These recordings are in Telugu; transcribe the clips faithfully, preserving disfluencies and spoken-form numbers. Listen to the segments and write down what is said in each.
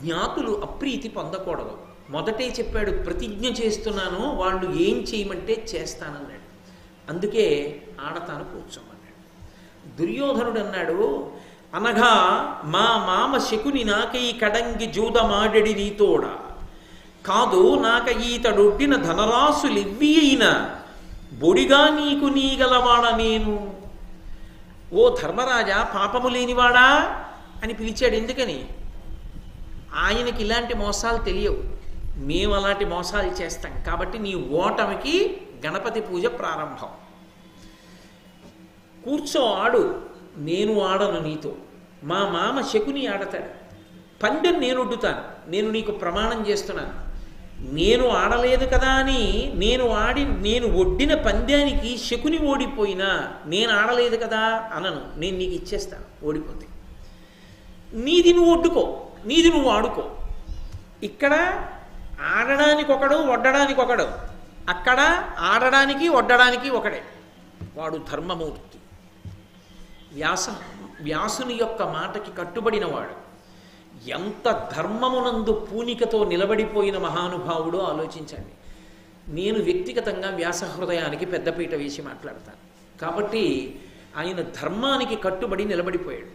జ్ఞాతులు అప్రీతి పొందకూడదు. మొదటే చెప్పాడు, ప్రతిజ్ఞ చేస్తున్నాను, వాళ్ళు ఏం చేయమంటే చేస్తానన్నాడు. అందుకే ఆడతాను కూర్చోమన్నాడు. దుర్యోధనుడు అన్నాడు, అనగా మా మామ శకుని నాకై కడంగి జూదమాడెడి నీతోడ కాదు, నాక ఈతడొడ్డిన ధనరాశులివ్వి అయినా బొడిగా నీకు నీగలవాడ నేను. ఓ ధర్మరాజా, పాపము లేనివాడా అని పిలిచాడు. ఎందుకని? ఆయనకి ఇలాంటి మోసాలు తెలియవు, మేము అలాంటి మోసాలు చేస్తాం. కాబట్టి నీ ఓటమికి గణపతి పూజ ప్రారంభం. కూర్చో, ఆడు. నేను ఆడను నీతో. మా మామ శకుని ఆడతాడు. పందెం నేను ఒడ్డుతాను. నేను నీకు ప్రమాణం చేస్తున్నాను. నేను ఆడలేదు కదా అని నేను ఆడి నేను ఒడ్డిన పందానికి శకుని ఓడిపోయినా నేను ఆడలేదు కదా అనను. నేను నీకు ఇచ్చేస్తాను ఓడిపోతే. నీది నువ్వు ఒడ్డుకో, నీది నువ్వు ఆడుకో. ఇక్కడ ఆడడానికి ఒకడు, ఒడ్డడానికి ఒకడు. అక్కడ ఆడడానికి ఒడ్డడానికి ఒకడే. వాడు ధర్మమూర్తి. వ్యాస వ్యాసుని యొక్క మాటకి కట్టుబడినవాడు. ఎంత ధర్మమునందు పూనికతో నిలబడిపోయిన మహానుభావుడో ఆలోచించండి. నేను వ్యక్తిగతంగా వ్యాస హృదయానికి పెద్దపీట వేసి మాట్లాడతాను. కాబట్టి ఆయన ధర్మానికి కట్టుబడి నిలబడిపోయాడు.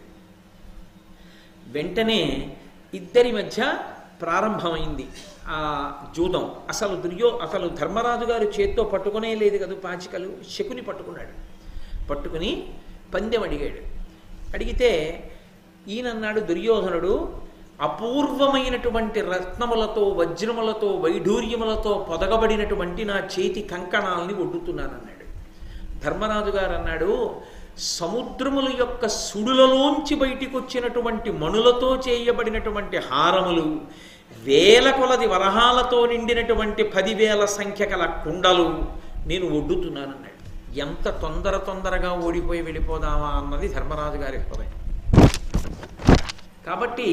వెంటనే ఇద్దరి మధ్య ప్రారంభమైంది ఆ జూదం. అసలు దుర్యో అసలు ధర్మరాజు గారు చేత్తో పట్టుకునే లేదు కదా పాచికలు. శకుని పట్టుకున్నాడు. పట్టుకుని పందెం అడిగాడు. అడిగితే ఈయనన్నాడు దుర్యోధనుడు, అపూర్వమైనటువంటి రత్నములతో, వజ్రములతో, వైఢూర్యములతో పొదగబడినటువంటి నా చేతి కంకణాలని ఒడ్డుతున్నానన్నాడు. ధర్మరాజు గారు అన్నాడు, సముద్రముల యొక్క సుడులలోంచి బయటికి వచ్చినటువంటి మణులతో చేయబడినటువంటి హారములు, వేల కొలది వరహాలతో నిండినటువంటి పదివేల సంఖ్య గల కుండలు నేను ఒడ్డుతున్నానన్నాడు. ఎంత తొందర తొందరగా ఓడిపోయి వెళ్ళిపోదామా అన్నది ధర్మరాజు గారి హృదయం. కాబట్టి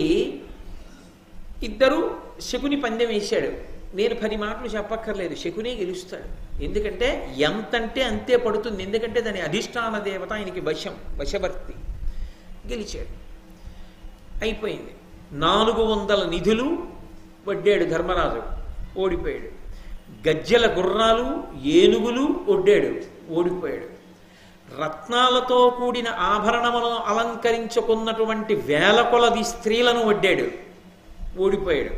ఇద్దరు శకుని పందెం వేశాడు. నేను పది మాటలు చెప్పక్కర్లేదు, శకునే గెలుస్తాడు. ఎందుకంటే ఎంతంటే అంతే పడుతుంది. ఎందుకంటే దాని అధిష్టాన దేవత ఆయనకి వశం, వశవర్తి. గెలిచాడు. అయిపోయింది. నాలుగు వందల నిధులు వడ్డాడు ధర్మరాజు, ఓడిపోయాడు. గజ్జెల గుర్రాలు, ఏనుగులు ఒడ్డాడు, ఓడిపోయాడు. రత్నాలతో కూడిన ఆభరణములను అలంకరించుకున్నటువంటి వేల కొలది స్త్రీలను వడ్డాడు, ఓడిపోయాడు.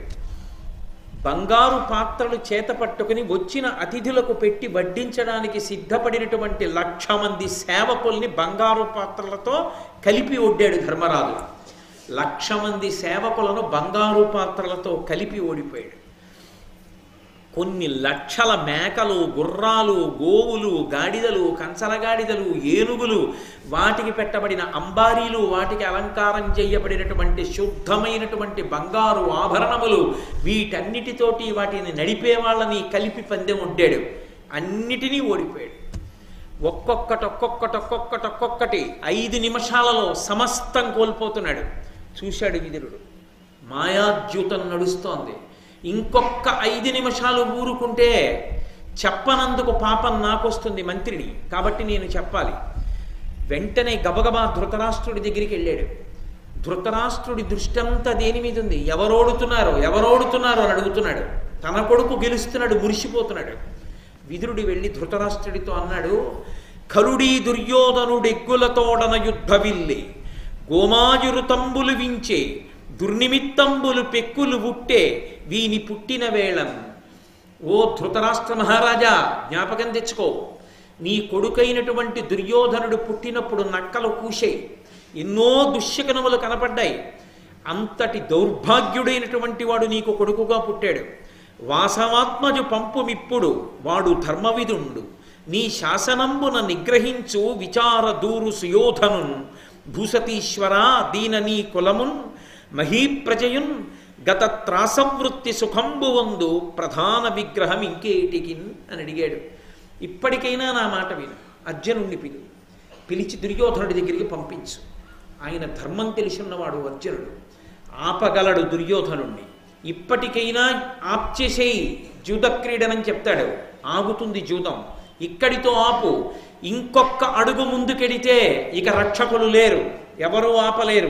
బంగారు పాత్రలు చేత పట్టుకుని వచ్చిన అతిథులకు పెట్టి వడ్డించడానికి సిద్ధపడినటువంటి లక్ష మంది సేవకుల్ని బంగారు పాత్రలతో కలిపి ఒడ్డాడు ధర్మరాజు. లక్ష మంది సేవకులను బంగారు పాత్రలతో కలిపి ఓడిపోయాడు. కొన్ని లక్షల మేకలు, గుర్రాలు, గోవులు, గాడిదలు, కంచరగాడిదలు, ఏనుగులు, వాటికి పెట్టబడిన అంబారీలు, వాటికి అలంకారం చేయబడినటువంటి శుద్ధమైనటువంటి బంగారు ఆభరణములు, వీటన్నిటితోటి వాటిని నడిపే వాళ్ళని కలిపి పందెం ఒడ్డాడు. అన్నిటినీ ఓడిపోయాడు. ఒక్కొక్కటి ఒక్కొక్కటి ఒక్కొక్కటి ఒక్కొక్కటి ఐదు నిమిషాలలో సమస్తం కోల్పోతున్నాడు. చూశాడు విదురుడు, మాయాద్యూతం నడుస్తోంది. ఇంకొక ఐదు నిమిషాలు ఊరుకుంటే చెప్పనందుకు పాపం నాకొస్తుంది మంత్రిని, కాబట్టి నేను చెప్పాలి. వెంటనే గబగబా ధృతరాష్ట్రుడి దగ్గరికి వెళ్ళాడు. ధృతరాష్ట్రుడి దృష్టంతా దేని మీద ఉంది? ఎవరోడుతున్నారో ఎవరోడుతున్నారో అని అడుగుతున్నాడు. తన కొడుకు గెలుస్తున్నాడు, మురిసిపోతున్నాడు. విదురుడు వెళ్ళి ధృతరాష్ట్రుడితో అన్నాడు, కరుడీ దుర్యోధనుడెగ్గులతోడన యుద్ధవిల్లి గోమాయురు తంబులు వించే దుర్నిమిత్తంబులు పెక్కులు ఉట్టే వీని పుట్టిన వేళం. ఓ ధృతరాష్ట్ర మహారాజా, జ్ఞాపకం తెచ్చుకో, నీ కొడుకైనటువంటి దుర్యోధనుడు పుట్టినప్పుడు నక్కలు కూశాయి, ఎన్నో దుశ్శకనములు కనపడ్డాయి. అంతటి దౌర్భాగ్యుడైనటువంటి వాడు నీకు కొడుకుగా పుట్టాడు. వాసవాత్మజు పంపుమిప్పుడు వాడు ధర్మవిదుండు. నీ శాసనంబున నిగ్రహించు విచార దూరు సుయోధను. భూసతీశ్వరా దీన నీ కులమున్ మహీప్రజయున్ గత త్రాసవృత్తి సుఖంబువందు ప్రధాన విగ్రహం ఇంకేటికిన్ అని అడిగాడు. ఇప్పటికైనా నా మాట విను, అర్జునుడిని పిలు, పిలిచి దుర్యోధనుడి దగ్గరికి పంపించు. ఆయన ధర్మం తెలిసిన్నవాడు అర్జునుడు, ఆపగలడు దుర్యోధనుణ్ణి. ఇప్పటికైనా ఆప్చేసేయి జూదక్రీడనని చెప్తాడు, ఆగుతుంది జూదం. ఇక్కడితో ఆపు, ఇంకొక అడుగు ముందుకెడితే ఇక రక్షకులు లేరు, ఎవరూ ఆపలేరు.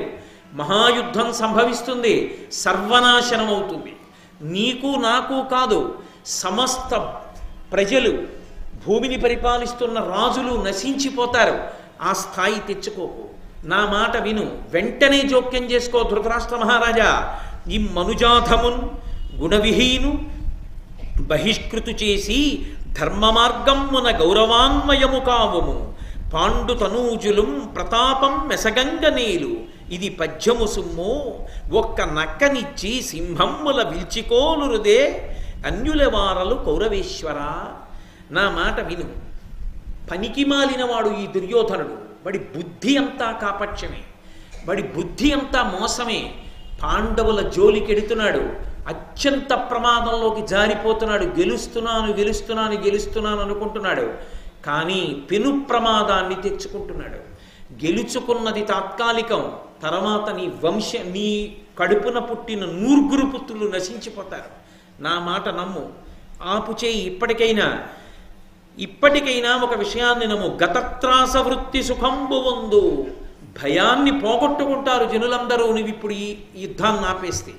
మహాయుద్ధం సంభవిస్తుంది, సర్వనాశనం అవుతుంది. నీకు నాకు కాదు, సమస్త ప్రజలు, భూమిని పరిపాలిస్తున్న రాజులు నశించిపోతారు. ఆ స్థాయి తెచ్చుకోకు, నా మాట విను, వెంటనే జోక్యం చేసుకో. ధృతరాష్ట్ర మహారాజా, ఈ మనుజాధమున్ గుణవిహీను బహిష్కృతు చేసి ధర్మ మార్గమున గౌరవాన్వయము కావము. పాండు తనూజులం ప్రతాపం మెసగంగనేలు. ఇది పద్యము సుమ్ము, ఒక్క నక్కనిచ్చి సింహమ్ముల విల్చికోలురుదే అన్యుల వారలు కౌరవేశ్వర. నా మాట విను. పనికి మాలినవాడు ఈ దుర్యోధనుడు. వాడి బుద్ధి అంతా కాపట్యమే, వాడి బుద్ధి అంతా మోసమే. పాండవుల జోలికెడుతున్నాడు, అత్యంత ప్రమాదంలోకి జారిపోతున్నాడు. గెలుస్తున్నాను గెలుస్తున్నాను గెలుస్తున్నాను అనుకుంటున్నాడు, కానీ పెను ప్రమాదాన్ని తెచ్చుకుంటున్నాడు. గెలుచుకున్నది తాత్కాలికం, తర్వాత నీ వంశ నీ కడుపున పుట్టిన నూర్గురు పుత్రులు నశించిపోతారు. నా మాట నమ్ము, ఆపు చేయి. ఇప్పటికైనా ఇప్పటికైనా ఒక విషయాన్ని నమ్ము. గతత్రాస వృత్తి సుఖంబు వందు. భయాన్ని పోగొట్టుకుంటారు జనులందరూ నువ్వు ఇప్పుడు ఈ యుద్ధాన్ని ఆపేస్తే.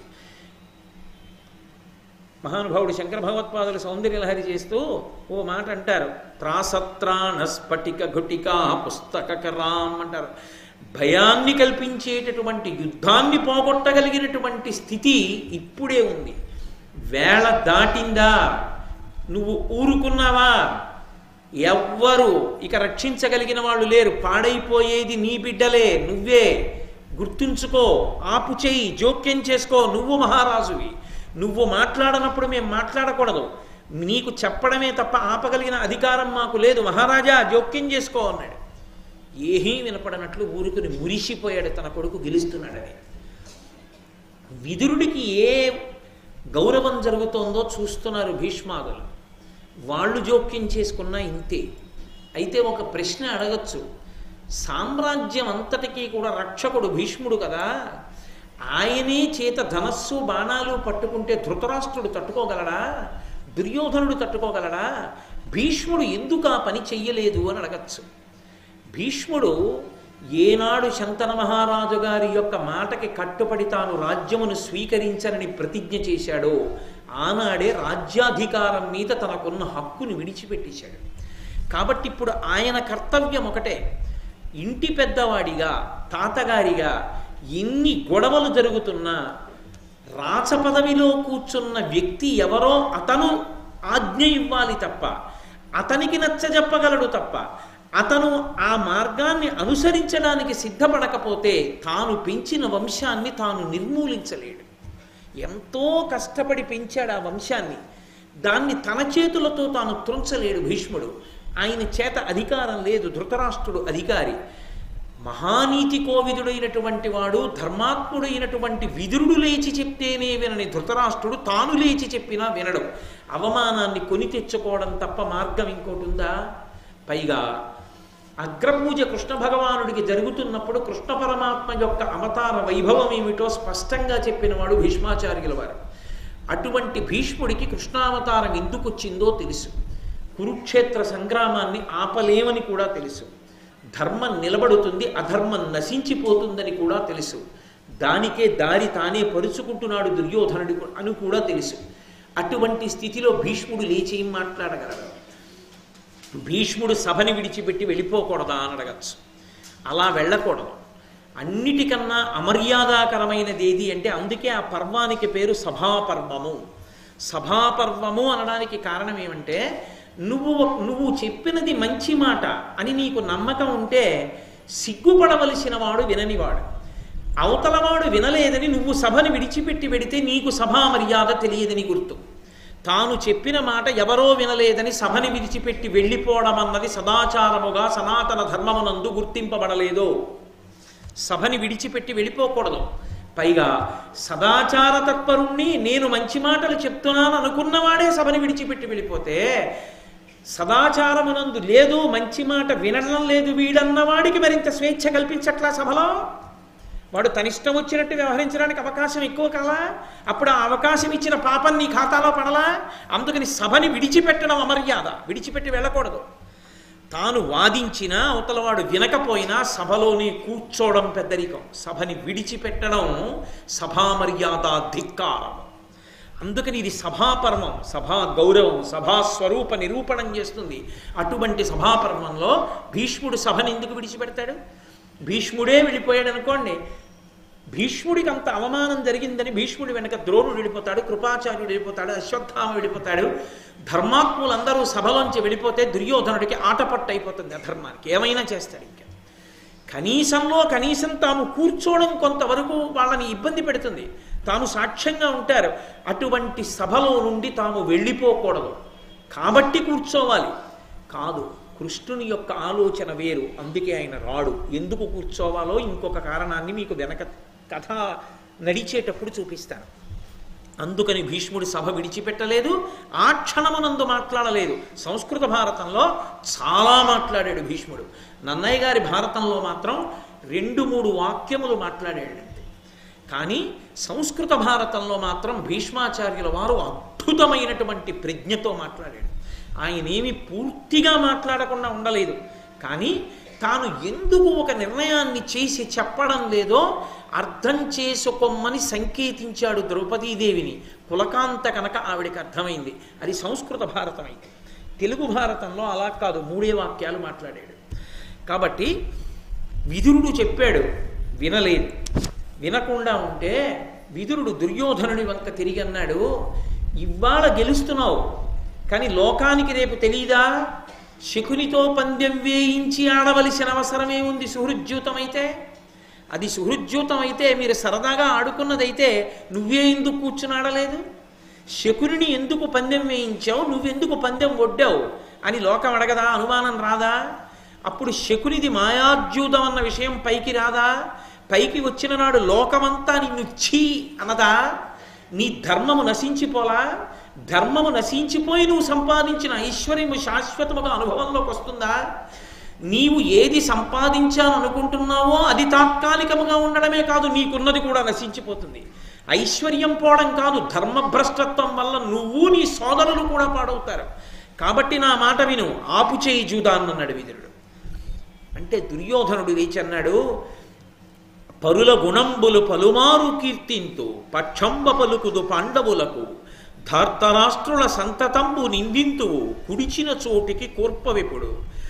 మహానుభావుడు శంకర భగవత్పాదులు సౌందర్యలహరి చేస్తూ ఓ మాట అంటారు, త్రాసత్రాణ స్ఫటిక ఘటికా పుస్తకరాం అంటారు. భయాన్ని కల్పించేటటువంటి, యుద్ధాన్ని పోగొట్టగలిగినటువంటి స్థితి ఇప్పుడే ఉంది. వేళ దాటిందా, నువ్వు ఊరుకున్నావా? ఎవ్వరు ఇక రక్షించగలిగిన వాళ్ళు లేరు. పాడైపోయేది నీ బిడ్డలే, నువ్వే. గుర్తుంచుకో, ఆపు చేయి, జోక్యం చేసుకో. నువ్వు మహారాజువి, నువ్వు మాట్లాడనప్పుడు మేము మాట్లాడకూడదు. నీకు చెప్పడమే తప్ప ఆపగలిగిన అధికారం మాకు లేదు. మహారాజా జోక్యం చేసుకో అన్నాడు. ఏమీ వినపడనట్లు ఊరుకుని మురిసిపోయాడు తన కొడుకు గెలుస్తున్నాడని. విదురుడికి ఏ గౌరవం జరుగుతోందో చూస్తున్నారు భీష్మాదులు. వాళ్ళు జోక్యం చేసుకున్నా ఇంతే. అయితే ఒక ప్రశ్న అడగచ్చు, సామ్రాజ్యం అంతటికీ కూడా రక్షకుడు భీష్ముడు కదా, ఆయనే చేత ధనస్సు బాణాలు పట్టుకుంటే ధృతరాష్ట్రుడు తట్టుకోగలడా? దుర్యోధనుడు తట్టుకోగలడా? భీష్ముడు ఎందుకు ఆ పని చెయ్యలేదు అని అడగచ్చు. భీష్ముడు ఏనాడు శంతన మహారాజు గారి యొక్క మాటకి కట్టుబడి తాను రాజ్యమును స్వీకరించనని ప్రతిజ్ఞ చేశాడో ఆనాడే రాజ్యాధికారం మీద తనకున్న హక్కును విడిచిపెట్టేశాడు. కాబట్టి ఇప్పుడు ఆయన కర్తవ్యం ఒకటే, ఇంటి పెద్దవాడిగా, తాతగారిగా ఎన్ని గొడవలు జరుగుతున్నా రాచ పదవిలో కూర్చున్న వ్యక్తి ఎవరో అతను ఆజ్ఞ ఇవ్వాలి తప్ప, అతనికి నచ్చజెప్పగలడు తప్ప, అతను ఆ మార్గాన్ని అనుసరించడానికి సిద్ధపడకపోతే తాను పెంచిన వంశాన్ని తాను నిర్మూలించలేడు. ఎంతో కష్టపడి పెంచాడు ఆ వంశాన్ని, దాన్ని తన చేతులతో తాను త్రుంచలేడు భీష్ముడు. ఆయన చేత అధికారం లేదు, ధృతరాష్ట్రుడు అధికారి. మహానీతి కోవిదుడైనటువంటి వాడు, ధర్మాత్ముడైనటువంటి విదురుడు లేచి చెప్తేనే వినని ధృతరాష్ట్రుడు తాను లేచి చెప్పినా వినడు. అవమానాన్ని కొని తెచ్చుకోవడం తప్ప మార్గం ఇంకోటి ఉందా? పైగా అగ్రపూజ కృష్ణ భగవానుడికి జరుగుతున్నప్పుడు కృష్ణ పరమాత్మ యొక్క అవతార వైభవం ఏమిటో స్పష్టంగా చెప్పినవాడు భీష్మాచార్యుల వారు. అటువంటి భీష్ముడికి కృష్ణావతారం ఎందుకు వచ్చిందో తెలుసు, కురుక్షేత్ర సంగ్రామాన్ని ఆపలేమని కూడా తెలుసు, ధర్మం నిలబడుతుంది, అధర్మం నశించిపోతుందని కూడా తెలుసు, దానికే దారి తానే పరుచుకుంటున్నాడు దుర్యోధనుడి అని కూడా తెలుసు. అటువంటి స్థితిలో భీష్ముడు లేచి ఏం మాట్లాడగలడు? భీష్ముడు సభని విడిచిపెట్టి వెళ్ళిపోకూడదా అని అడగచ్చు. అలా వెళ్ళకూడదు. అన్నిటికన్నా అమర్యాదాకరమైనది ఏది అంటే, అందుకే ఆ పర్వానికి పేరు సభాపర్వము. సభాపర్వము అనడానికి కారణం ఏమంటే, నువ్వు నువ్వు చెప్పినది మంచి మాట అని నీకు నమ్మకం ఉంటే సిగ్గుపడవలసిన వాడు విననివాడు. అవతలవాడు వినలేదని నువ్వు సభని విడిచిపెట్టి వెడితే నీకు సభా మర్యాద తెలియదని గుర్తు. తాను చెప్పిన మాట ఎవరో వినలేదని సభని విడిచిపెట్టి వెళ్ళిపోవడం అన్నది సదాచారముగా సనాతన ధర్మమునందు గుర్తింపబడలేదు. సభని విడిచిపెట్టి వెళ్ళిపోకూడదు. పైగా సదాచార తత్పరుణ్ణి, నేను మంచి మాటలు చెప్తున్నాను అనుకున్నవాడే సభని విడిచిపెట్టి వెళ్ళిపోతే, సదాచారమునందు లేదు, మంచి మాట వినడం లేదు వీడన్నవాడికి మరింత స్వేచ్ఛ కల్పించట్లా సభలో. వాడు తనిష్టం వచ్చినట్టు వ్యవహరించడానికి అవకాశం ఎక్కువ కదా. అప్పుడు ఆ అవకాశం ఇచ్చిన పాపం నీ ఖాతాలో పడలా. అందుకని సభని విడిచిపెట్టడం అమర్యాద, విడిచిపెట్టి వెళ్ళకూడదు. తాను వాదించినా అవతలవాడు వినకపోయినా సభలోనే కూర్చోవడం పెద్దరికం, సభని విడిచిపెట్టడం సభామర్యాద ధిక్కారం. అందుకని ఇది సభాపర్వం, సభా గౌరవం, సభాస్వరూప నిరూపణం చేస్తుంది. అటువంటి సభాపర్వంలో భీష్ముడు సభని ఎందుకు విడిచిపెడతాడు? భీష్ముడే వెళ్ళిపోయాడు అనుకోండి, భీష్ముడికి అంత అవమానం జరిగిందని భీష్ముడి వెనక ద్రోణుడు వెళ్ళిపోతాడు, కృపాచార్యుడు వెళ్ళిపోతాడు, అశ్వత్థామ వెళ్ళిపోతాడు, ధర్మాత్ములందరూ సభలోంచి వెళ్ళిపోతే దుర్యోధనుడికి ఆటపట్టు అయిపోతుంది. అధర్మానికి ఏమైనా చేస్తాడు. ఇంకా కనీసంలో కనీసం తాము కూర్చోవడం కొంతవరకు వాళ్ళని ఇబ్బంది పెడుతుంది, తాము సాక్ష్యంగా ఉంటారు. అటువంటి సభలో నుండి తాము వెళ్ళిపోకూడదు కాబట్టి కూర్చోవాలి కాదు. కృష్ణుని యొక్క ఆలోచన వేరు, అందుకే ఆయన రాడు. ఎందుకు కూర్చోవాలో ఇంకొక కారణాన్ని మీకు వెనక కథ నడిచేటప్పుడు చూపిస్తాను. అందుకని భీష్ముడి సభ విడిచిపెట్టలేదు, ఆ క్షణమునందు మాట్లాడలేదు. సంస్కృత భారతంలో చాలా మాట్లాడాడు భీష్ముడు. నన్నయ్య గారి భారతంలో మాత్రం రెండు మూడు వాక్యములు మాట్లాడాడు అంతే. కానీ సంస్కృత భారతంలో మాత్రం భీష్మాచార్యుల వారు అద్భుతమైనటువంటి ప్రజ్ఞతో మాట్లాడాడు. ఆయన ఏమి పూర్తిగా మాట్లాడకుండా ఉండలేదు, కానీ తాను ఎందుకు ఒక నిర్ణయాన్ని చేసి చెప్పడం లేదో అర్థం చేసుకోమని సంకేతించాడు ద్రౌపదీదేవిని. పులకాంత కనుక ఆవిడికి అర్థమైంది. అది సంస్కృత భారతం అయితే. తెలుగు భారతంలో అలా కాదు, మూడే వాక్యాలు మాట్లాడాడు. కాబట్టి విదురుడు చెప్పాడు, వినలేదు. వినకుండా ఉంటే విదురుడు దుర్యోధనుడి వంక తిరిగి అన్నాడు, ఇవాళ గెలుస్తున్నావు కానీ లోకానికి రేపు తెలీదా? శకునితో పందెం వేయించి ఆడవలసిన అవసరమే ఉంది సుహృద్యూతమైతే. అది సుహృద్యూతమైతే మీరు సరదాగా ఆడుకున్నదైతే నువ్వే ఎందుకు కూర్చుని ఆడలేదు? శకుని ఎందుకు పందెం వేయించావు, నువ్వెందుకు పందెం ఒడ్డావు అని లోకం అడగదా? అనుమానం రాదా? అప్పుడు శకునిది మాయాద్యూతం అన్న విషయం పైకి రాదా? పైకి వచ్చిన నాడు లోకమంతా నిన్ను ఛీ అనదా? నీ ధర్మము నశించిపోలా? ధర్మము నశించిపోయి నువ్వు సంపాదించిన ఐశ్వర్యము శాశ్వతముగా అనుభవంలోకి వస్తుందా? నీవు ఏది సంపాదించాలనుకుంటున్నావో అది తాత్కాలికముగా ఉండడమే కాదు, నీకున్నది కూడా నశించిపోతుంది. ఐశ్వర్యం పోవడం కాదు, ధర్మభ్రష్టత్వం వల్ల నువ్వు నీ సోదరులు కూడా పాడవుతారు. కాబట్టి నా మాట విను, ఆపు చేయి జూదాన్నన్నాడు విదురుడు. అంటే దుర్యోధనుడు లేచి అన్నాడు, పరుల గుణంబులు పలుమారు కీర్తింతు పక్షంబ పలుకుదు పాండవులకు ధార్తరాష్ట్రుల సంతతంబు నిందింతువు కుడిచిన చోటికి కూర్పవిపుడు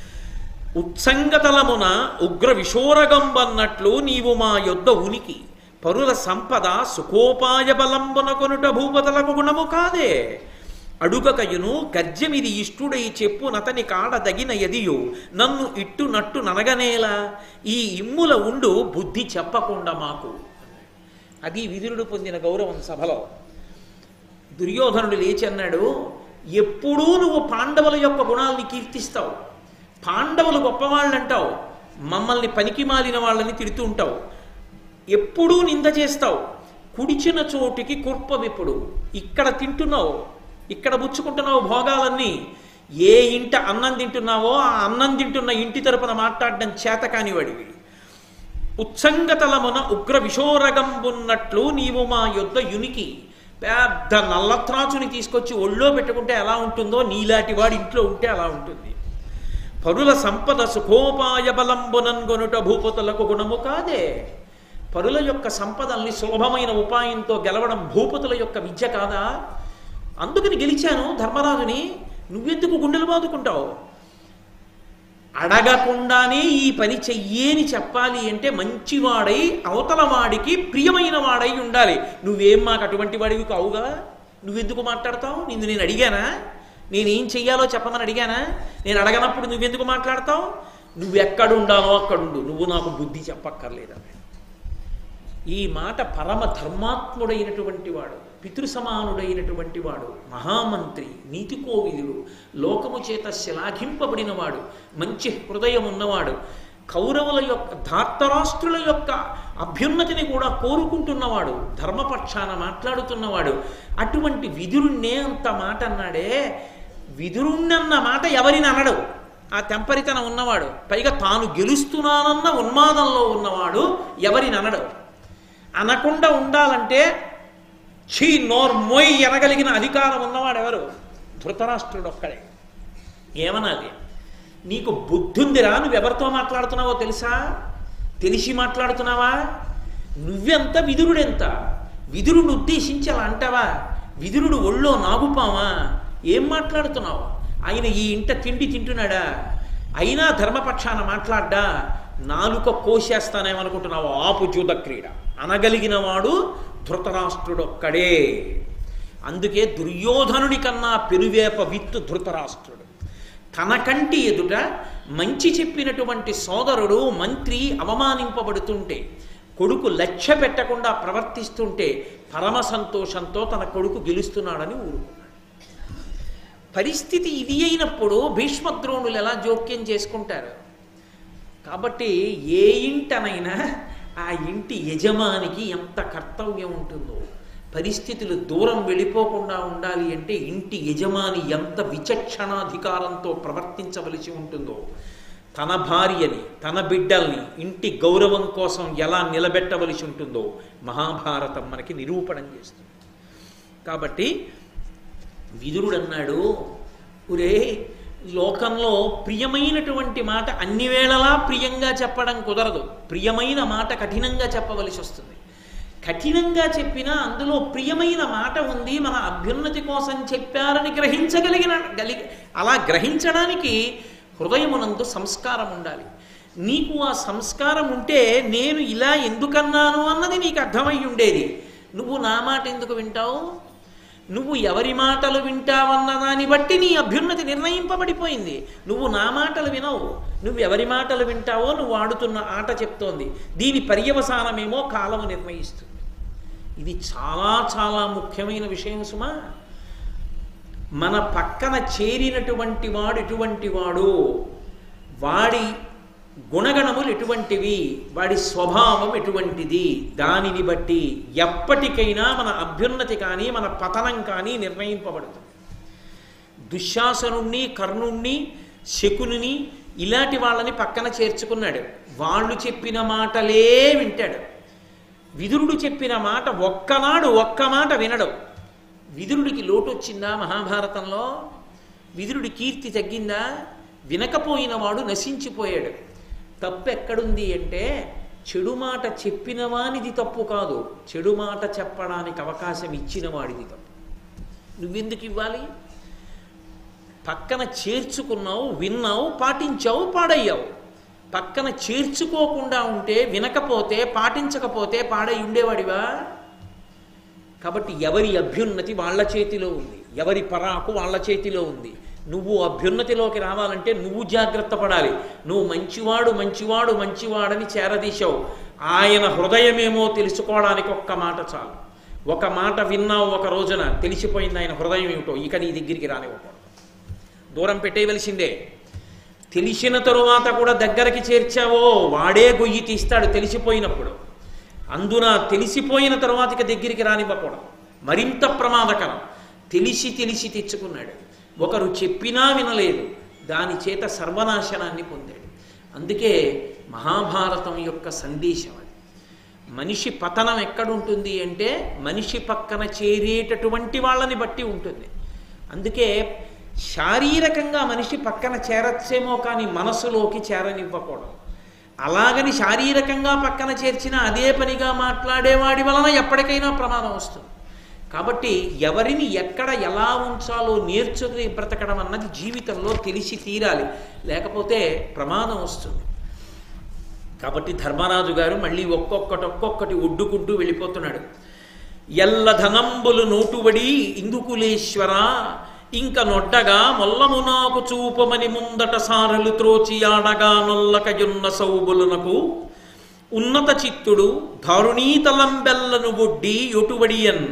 ఉత్సంగతలమున ఉగ్ర విశోరగంబన్నట్లు నీవు మా యొద్ద ఉనికి పరుల సంపద సుఖోపాయ బలంబున కొనుట భూపతలకు గుణము కాదే అడుగకయును గర్జమిది ఇష్టుడై చెప్పు నతని కాడ దగిన ఎదియు నన్ను ఇట్టు నట్టు ననగనేలా ఈ ఇమ్ముల ఉండు బుద్ధి చెప్పకుండా మాకు. అది విదురుడు పొందిన గౌరవం సభలో. దుర్యోధనుడు లేచి అన్నాడు, ఎప్పుడూ నువ్వు పాండవుల యొక్క గుణాలని కీర్తిస్తావు, పాండవులు గొప్పవాళ్ళు అంటావు, మమ్మల్ని పనికి మాలిన వాళ్ళని తిడుతూ ఉంటావు, ఎప్పుడూ నింద చేస్తావు. కుడిచిన చోటికి కుర్ప విప్పుడు, ఇక్కడ తింటున్నావు, ఇక్కడ పుచ్చుకుంటున్నావు భోగాలన్నీ. ఏ ఇంట అన్నం తింటున్నావో ఆ అన్నం తింటున్న ఇంటి తరపున మాట్లాడడం చేత కానివాడివి. ఉత్సంగతలమున ఉగ్ర విశోరగంబున్నట్లు నీవు మా యొద్ద యునికి, పెద్ద నల్లత్రాచుని తీసుకొచ్చి ఒళ్ళో పెట్టుకుంటే ఎలా ఉంటుందో నీలాంటి వాడి ఇంట్లో ఉంటే అలా ఉంటుంది. పరుల సంపద సుఖోపాయ బలంబునన్గొనుట భూపతులకు గుణము కాదే. పరుల యొక్క సంపదల్ని సులభమైన ఉపాయంతో గెలవడం భూపతుల యొక్క విద్య కాదా? అందుకని గెలిచాను ధర్మరాజుని, నువ్వెందుకు గుండెలు బాదుకుంటావు? అడగకుండానే ఈ పని చెయ్యేని చెప్పాలి అంటే మంచివాడై అవతల వాడికి ప్రియమైన వాడై ఉండాలి. నువ్వేం మాకు అటువంటి వాడివి కావుగా, నువ్వెందుకు మాట్లాడతావు? నిన్ను నేను అడిగానా? నేనేం చెయ్యాలో చెప్పమని అడిగానా? నేను అడగనప్పుడు నువ్వెందుకు మాట్లాడతావు? నువ్వెక్కడుండాలో అక్కడుండు, నువ్వు నాకు బుద్ధి చెప్పక్కర్లేదా? ఈ మాట పరమ ధర్మాత్ముడైనటువంటి వాడు, పితృసమానుడైనటువంటి వాడు, మహామంత్రి, నీతికోవిదుడు, లోకము చేత శ్లాఘింపబడిన వాడు, మంచి హృదయం ఉన్నవాడు, కౌరవుల యొక్క ధార్తరాష్ట్రుల యొక్క అభ్యున్నతిని కూడా కోరుకుంటున్నవాడు, ధర్మపక్షాన మాట్లాడుతున్నవాడు. అటువంటి విదురుణ్ణే అంత మాట అన్నాడే. విదురుణ్ణన్న మాట ఎవరిని అనడు ఆ తెంపరితనం ఉన్నవాడు, పైగా తాను గెలుస్తున్నానన్న ఉన్మాదంలో ఉన్నవాడు ఎవరిని అనడు. అనకుండా ఉండాలంటే ఛీ నోర్మోయ్ అనగలిగిన అధికారం ఉన్నవాడు ఎవరు? ధృతరాష్ట్రుడు ఒక్కడే. ఏమనాలి? నీకు బుద్ధుందిరా? నువ్వెవరితో మాట్లాడుతున్నావో తెలుసా? తెలిసి మాట్లాడుతున్నావా? నువ్వెంత, విదురుడెంత? విదురుడు ఉద్దేశించి అలా అంటావా? విదురుడు ఒళ్ళో నాగుపావా? ఏం మాట్లాడుతున్నావు? ఆయన ఈ ఇంట తిండి తింటున్నాడా? అయినా ధర్మపక్షాన మాట్లాడ్డా? నాలుక కోసేస్తానేమనుకుంటున్నావు? ఆపు జూద క్రీడ. అనగలిగిన వాడు ధృతరాష్ట్రుడొక్కడే. అందుకే దుర్యోధనుడి కన్నా పెనువేప విత్తు ధృతరాష్ట్రుడు. తన కంటి ఎదుట మంచి చెప్పినటువంటి సోదరుడు మంత్రి అవమానింపబడుతుంటే, కొడుకు లక్ష్య పెట్టకుండా ప్రవర్తిస్తుంటే పరమ సంతోషంతో తన కొడుకు గెలుస్తున్నాడని ఊరుకున్నాడు. పరిస్థితి ఇది అయినప్పుడు భీష్మద్రోణులు ఎలా జోక్యం చేసుకుంటారు? కాబట్టి ఏ ఇంటనైనా ఆ ఇంటి యజమానికి ఎంత కర్తవ్యం ఉంటుందో, పరిస్థితులు దూరం వెళ్ళిపోకుండా ఉండాలి అంటే ఇంటి యజమాని ఎంత విచక్షణాధికారంతో ప్రవర్తించవలసి ఉంటుందో, తన భార్యని, తన బిడ్డల్ని ఇంటి గౌరవం కోసం ఎలా నిలబెట్టవలసి ఉంటుందో మహాభారతం మనకి నిరూపణం చేస్తుంది. కాబట్టి విదురుడు అన్నాడు, ఒరే, లోకంలో ప్రియమైనటువంటి మాట అన్ని వేళలా ప్రియంగా చెప్పడం కుదరదు. ప్రియమైన మాట కఠినంగా చెప్పవలసి వస్తుంది. కఠినంగా చెప్పినా అందులో ప్రియమైన మాట ఉంది, మన అభ్యున్నతి కోసం చెప్పారని గ్రహించగలిగిన గలిగి అలా గ్రహించడానికి హృదయమునందు సంస్కారం ఉండాలి. నీకు ఆ సంస్కారం ఉంటే నేను ఇలా ఎందుకన్నాను అన్నది నీకు అర్థమై ఉండేది. నువ్వు నా మాట ఎందుకు వింటావు? నువ్వు ఎవరి మాటలు వింటావన్న దాన్ని బట్టి నీ అభ్యున్నతి నిర్ణయింపబడిపోయింది. నువ్వు నా మాటలు వినవు, నువ్వు ఎవరి మాటలు వింటావో నువ్వు ఆడుతున్న ఆట చెప్తోంది. దీని పర్యవసానమేమో కాలము నిర్ణయిస్తుంది. ఇది చాలా చాలా ముఖ్యమైన విషయం సుమా. మన పక్కన చేరినటువంటి వాడు ఎటువంటి వాడు, వాడి గుణగణములు ఎటువంటివి, వాడి స్వభావం ఎటువంటిది, దానిని బట్టి ఎప్పటికైనా మన అభ్యున్నతి కానీ మన పతనం కానీ నిర్ణయింపబడుతుంది. దుశ్శాసనుణ్ణి, కర్ణుణ్ణి, శకుని ఇలాంటి వాళ్ళని పక్కన చేర్చుకున్నాడు. వాళ్ళు చెప్పిన మాటలే వింటాడు. విదురుడు చెప్పిన మాట ఒక్కనాడు ఒక్క మాట వినడు. విదురుడికి లోటు వచ్చిందా మహాభారతంలో? విదురుడి కీర్తి తగ్గిందా? వినకపోయిన వాడు నశించిపోయాడు. తప్పు ఎక్కడుంది అంటే, చెడు మాట చెప్పిన వానిది తప్పు కాదు, చెడు మాట చెప్పడానికి అవకాశం ఇచ్చిన వాడిది తప్పు. నువ్వెందుకు ఇవ్వాలి? పక్కన చేర్చుకున్నావు, విన్నావు, పాటించావు, పాడయ్యావు. పక్కన చేర్చుకోకుండా ఉంటే, వినకపోతే, పాటించకపోతే పాడై ఉండేవాడివా? కాబట్టి ఎవరి అభ్యున్నతి వాళ్ళ చేతిలో ఉంది, ఎవరి పరాకు వాళ్ళ చేతిలో ఉంది. నువ్వు అభ్యున్నతిలోకి రావాలంటే నువ్వు జాగ్రత్త పడాలి. నువ్వు మంచివాడు మంచివాడు మంచివాడని చేరదీశావు. ఆయన హృదయమేమో తెలుసుకోవడానికి ఒక్క మాట చాలు. ఒక మాట విన్నావు, ఒక రోజున తెలిసిపోయింది ఆయన హృదయం ఏమిటో, ఇక నీ దగ్గరికి రానివ్వకూడదు, దూరం పెట్టేయవలసిందే. తెలిసిన తరువాత కూడా దగ్గరికి చేర్చావో వాడే గొయ్యి తీస్తాడు తెలిసిపోయినప్పుడు. అందున తెలిసిపోయిన తరువాత ఇక దగ్గరికి రానివ్వకూడదు, మరింత ప్రమాదకరం. తెలిసి తెలిసి తెచ్చుకున్నాడు, ఒకరు చెప్పినా వినలేదు, దాని చేత సర్వనాశనాన్ని పొందాడు. అందుకే మహాభారతం యొక్క సందేశం అది. మనిషి పతనం ఎక్కడుంటుంది అంటే మనిషి పక్కన చేరేటటువంటి వాళ్ళని బట్టి ఉంటుంది. అందుకే శారీరకంగా మనిషి పక్కన చేరచ్చేమో కానీ మనసులోకి చేరనివ్వకూడదు. అలాగని శారీరకంగా పక్కన చేర్చిన అదే పనిగా మాట్లాడేవాడి వలన ఎప్పటికైనా ప్రమాదం వస్తుంది. కాబట్టి ఎవరిని ఎక్కడ ఎలా ఉంచాలో నేర్చుకుని బ్రతకడం అన్నది జీవితంలో తెలిసి తీరాలి, లేకపోతే ప్రమాదం వస్తుంది. కాబట్టి ధర్మరాజు గారు మళ్ళీ ఒక్కొక్కటి ఒక్కొక్కటి ఒడ్డుకుంటూ వెళ్ళిపోతున్నాడు. ఎల్ల ధనంబులు నోటుబడి ఇందుకులేశ్వర ఇంక నొడ్డగా మొల్లము నాకు చూపమని ముందట సారలు త్రోచి ఆడగా నొల్లకయున్న సౌబులునకు ఉన్నత చిత్తుడు దారుణీతలంబెల్లను ఒడ్డి యొటుబడియన్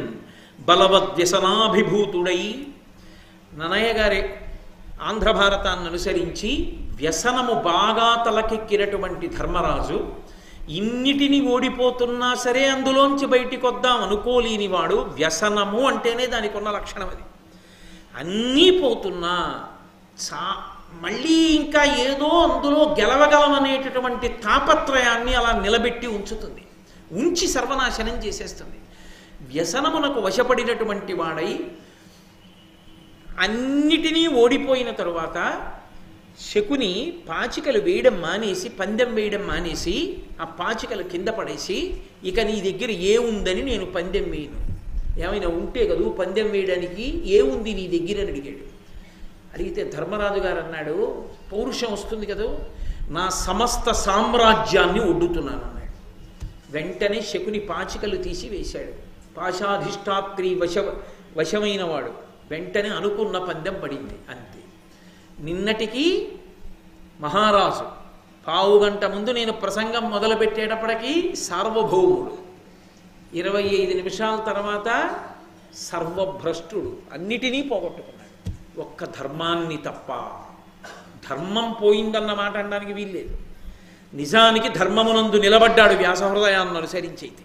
బలవద్వ్యసనాభిభూతుడై. నన్నయ్య గారి ఆంధ్ర భారతాన్ని అనుసరించి వ్యసనము బాగా తలకెక్కినటువంటి ధర్మరాజు ఇన్నిటిని ఓడిపోతున్నా సరే అందులోంచి బయటికి వద్దాం అనుకోలేనివాడు. వ్యసనము అంటేనే దానికి ఉన్న లక్షణం అది. అన్నీ పోతున్నా చా మళ్ళీ ఇంకా ఏదో అందులో గెలవగలమనేటటువంటి తాపత్రయాన్ని అలా నిలబెట్టి ఉంచుతుంది, ఉంచి సర్వనాశనం చేసేస్తుంది. వ్యసనమునకు వశపడినటువంటి వాడై అన్నిటినీ ఓడిపోయిన తరువాత శకుని పాచికలు వేయడం మానేసి, పందెం వేయడం మానేసి ఆ పాచికలు కింద పడేసి, ఇక నీ దగ్గర ఏ ఉందని నేను పందెం వేయను, ఏమైనా ఉంటే కదూ పందెం వేయడానికి, ఏ ఉంది నీ దగ్గర అని అడిగాడు. అడిగితే ధర్మరాజు గారు అన్నాడు, పౌరుషం వస్తుంది కదా, నా సమస్త సామ్రాజ్యాన్ని ఒడ్డుతున్నాను అన్నాడు. వెంటనే శకుని పాచికలు తీసి వేశాడు. పాశాధిష్టాత్రి వశ వశమైన వాడు వెంటనే అనుకున్న పందెం పడింది. అంతే. నిన్నటికి మహారాజు, పావు గంట ముందు నేను ప్రసంగం మొదలుపెట్టేటప్పటికీ సార్వభౌముడు, ఇరవై ఐదు నిమిషాల తర్వాత సర్వభ్రష్టుడు, అన్నిటినీ పోగొట్టుకున్నాడు ఒక్క ధర్మాన్ని తప్ప. ధర్మం పోయిందన్న మాట అనడానికి వీల్లేదు. నిజానికి ధర్మమునందు నిలబడ్డాడు వ్యాసహృదయాన్ని అనుసరించైతే.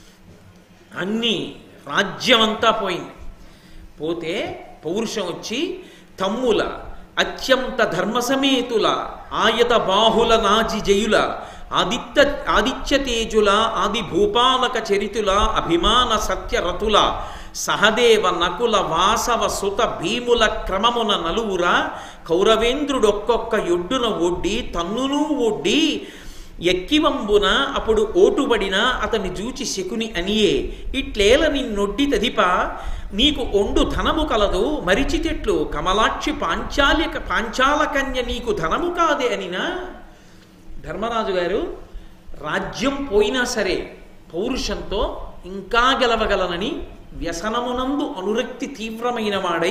అన్నీ రాజ్యమంతా పోయింది. పోతే పౌరుషం వచ్చి తమ్ముల అత్యంత ధర్మసమేతుల ఆయత బాహుల నాజి జయుల ఆదిత్య ఆదిత్య తేజుల ఆది భూపాలక చరితుల అభిమాన సత్యరతుల సహదేవ నకుల వాసవ సుత భీముల క్రమమున నలువుర కౌరవేంద్రుడు ఒక్కొక్క యొడ్డున ఒడ్డి తన్నును ఒడ్డి ఎక్కివంబున అప్పుడు ఓటుబడిన అతని జూచి శకుని అనియే ఇట్లేల నిన్నొడ్డి తదిప నీకు ఒండు ధనము కలదు మరిచితెట్లు కమలాక్షి పాంచాలిక పాంచాల కన్య నీకు ధనము కాదే అనినా. ధర్మరాజు గారు రాజ్యం పోయినా సరే పౌరుషంతో ఇంకా గెలవగలనని వ్యసనమునందు అనురక్తి తీవ్రమైన వాడై,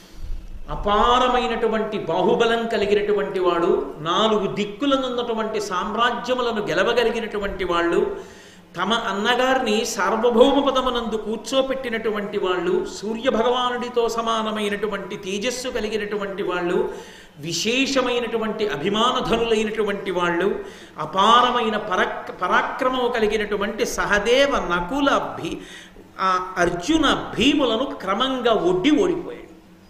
అపారమైనటువంటి బాహుబలం కలిగినటువంటి వాడు, నాలుగు దిక్కులనున్నటువంటి సామ్రాజ్యములను గెలవగలిగినటువంటి వాళ్ళు, తమ అన్నగారిని సార్వభౌమ పదమునందు కూర్చోపెట్టినటువంటి వాళ్ళు, సూర్యభగవానుడితో సమానమైనటువంటి తేజస్సు కలిగినటువంటి వాళ్ళు, విశేషమైనటువంటి అభిమానధనులైనటువంటి వాళ్ళు, అపారమైన పరక్ పరాక్రమము కలిగినటువంటి సహదేవ నకుల భీ అర్జున భీములను క్రమంగా ఒడ్డి ఓడిపోయాడు.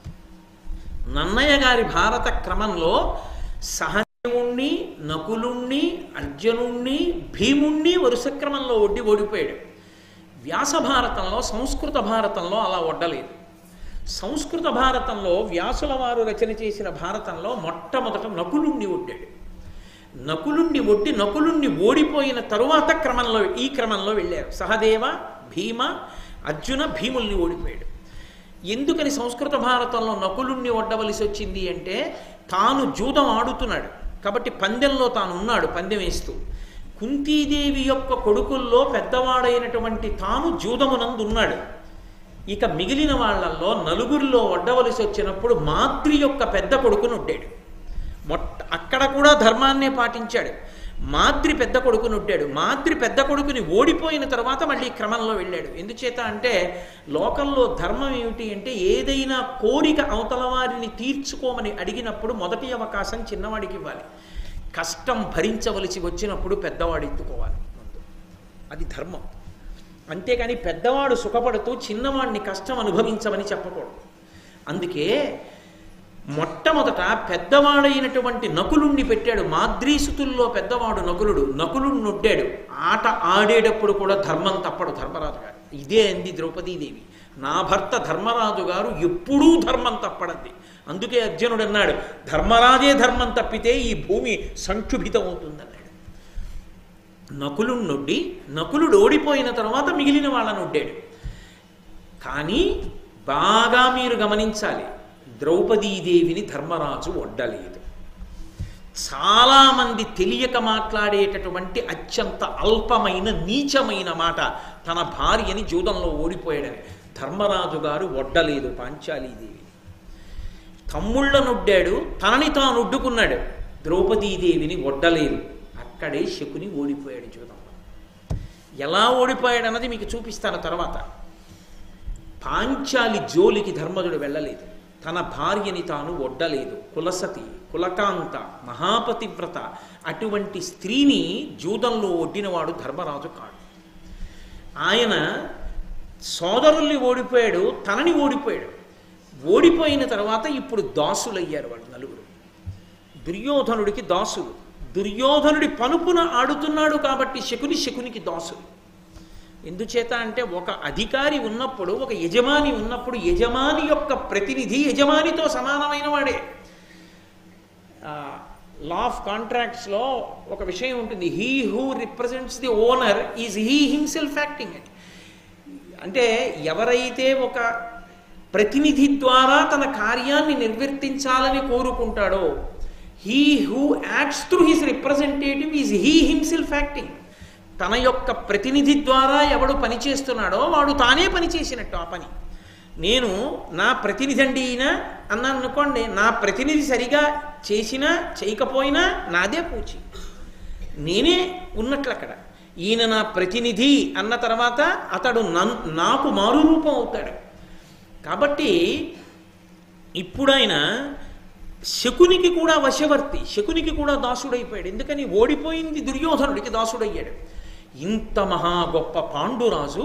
నన్నయ్య గారి భారత క్రమంలో సహదేవుణ్ణి, నకులుణ్ణి, అర్జునుణ్ణి, భీముణ్ణి వరుస క్రమంలో ఒడ్డి ఓడిపోయాడు. వ్యాస భారతంలో, సంస్కృత భారతంలో అలా ఒడ్డలేదు. సంస్కృత భారతంలో వ్యాసుల వారు రచన చేసిన భారతంలో మొట్టమొదట నకులుణ్ణి ఒడ్డాడు. నకులుణ్ణి ఒడ్డి నకులుణ్ణి ఓడిపోయిన తరువాత క్రమంలో ఈ క్రమంలో వెళ్ళారు. సహదేవ, భీమ, అర్జున భీముల్ని ఓడిపోయాడు. ఎందుకని సంస్కృత భారతంలో నకులుణ్ణి ఒడ్డవలసి వచ్చింది అంటే, తాను జూదం ఆడుతున్నాడు కాబట్టి పందెంలో తాను ఉన్నాడు, పందెం వేస్తూ. కుంతీదేవి యొక్క కొడుకుల్లో పెద్దవాడైనటువంటి తాను జూదమునందు ఉన్నాడు. ఇక మిగిలిన వాళ్ళల్లో నలుగురిలో ఒడ్డవలసి వచ్చినప్పుడు మాద్రి యొక్క పెద్ద కొడుకును ఒడ్డాడు. మొట్ట అక్కడ కూడా ధర్మాన్నే పాటించాడు. మాద్రి పెద్ద కొడుకుని ఒడ్డాడు. మాద్రి పెద్ద కొడుకుని ఓడిపోయిన తర్వాత మళ్ళీ క్రమంలో వెళ్ళాడు. ఎందుచేత అంటే లోకంలో ధర్మం ఏమిటి అంటే, ఏదైనా కోరిక అవతల వారిని తీర్చుకోమని అడిగినప్పుడు మొదటి అవకాశం చిన్నవాడికి ఇవ్వాలి. కష్టం భరించవలసి వచ్చినప్పుడు పెద్దవాడు ఎత్తుకోవాలి. అది ధర్మం. అంతేకాని పెద్దవాడు సుఖపడుతూ చిన్నవాడిని కష్టం అనుభవించమని చెప్పకూడదు. అందుకే మొట్టమొదట పెద్దవాడైనటువంటి నకులుణ్ణి పెట్టాడు. మాద్రీసుతుల్లో పెద్దవాడు నకులుడు. నకులుణ్ణి నొడ్డాడు. ఆట ఆడేటప్పుడు కూడా ధర్మం తప్పడు ధర్మరాజు గారు. ఇదే అంది ద్రౌపదీదేవి, నా భర్త ధర్మరాజు గారు ఎప్పుడూ ధర్మం తప్పడంది. అందుకే అర్జునుడు అన్నాడు, ధర్మరాజే ధర్మం తప్పితే ఈ భూమి సంక్షుభితం అవుతుందన్నాడు. నకులుణ్ణి నొడ్డి, నకులుడు ఓడిపోయిన తర్వాత మిగిలిన వాళ్ళని నొడ్డాడు. కానీ బాగా మీరు గమనించాలి, ద్రౌపదీదేవిని ధర్మరాజు ఒడ్డలేదు. చాలామంది తెలియక మాట్లాడేటటువంటి అత్యంత అల్పమైన నీచమైన మాట, తన భార్యని జూదంలో ఓడిపోయాడని. ధర్మరాజు గారు ఒడ్డలేదు పాంచాలీదేవిని. తమ్ముళ్ళనొడ్డాడు, తనని తాను ఒడ్డుకున్నాడు. ద్రౌపదీదేవిని ఒడ్డలేదు. అక్కడే శకుని ఓడిపోయాడు జూదంలో. ఎలా ఓడిపోయాడు అన్నది మీకు చూపిస్తాను తర్వాత. పాంచాలి జోలికి ధర్మజుడు వెళ్ళలేదు. తన భార్యని తాను ఒడ్డలేదు. కులసతి, కులకాంత, మహాపతివ్రత అటువంటి స్త్రీని జూదంలో ఒడ్డినవాడు ధర్మరాజు కాడు. ఆయన సోదరుల్ని ఓడిపోయాడు, తనని ఓడిపోయాడు. ఓడిపోయిన తర్వాత ఇప్పుడు దాసులయ్యారు వాళ్ళు నలుగురు. దుర్యోధనుడికి దాసులు. దుర్యోధనుడి పనుపున ఆడుతున్నాడు కాబట్టి శకుని శకునికి దాసులు. ఎందుచేత అంటే ఒక అధికారి ఉన్నప్పుడు, ఒక యజమాని ఉన్నప్పుడు యజమాని యొక్క ప్రతినిధి యజమానితో సమానమైన వాడే. లా ఆఫ్ కాంట్రాక్ట్స్లో ఒక విషయం ఉంటుంది, he who represents the owner is he himself acting అని. అంటే ఎవరైతే ఒక ప్రతినిధి ద్వారా తన కార్యాన్ని నిర్వర్తించాలని కోరుకుంటాడో, he who acts through his representative is he himself acting. తన యొక్క ప్రతినిధి ద్వారా ఎవడు పనిచేస్తున్నాడో వాడు తానే పనిచేసినట్టు ఆ పని. నేను నా ప్రతినిధి అండి ఈయన అన్నాను అనుకోండి, నా ప్రతినిధి సరిగా చేసినా చేయకపోయినా నాదే పూచి, నేనే ఉన్నట్లు అక్కడ. ఈయన నా ప్రతినిధి అన్న తర్వాత అతడు నన్ నాకు మారు రూపం అవుతాడు. కాబట్టి ఇప్పుడు ఆయన శకునికి కూడా వశవర్తి, శకునికి కూడా దాసుడైపోయాడు. ఎందుకని? ఓడిపోయింది దుర్యోధనుడికి దాసుడయ్యాడు. ఇంత మహా గొప్ప పాండురాజు,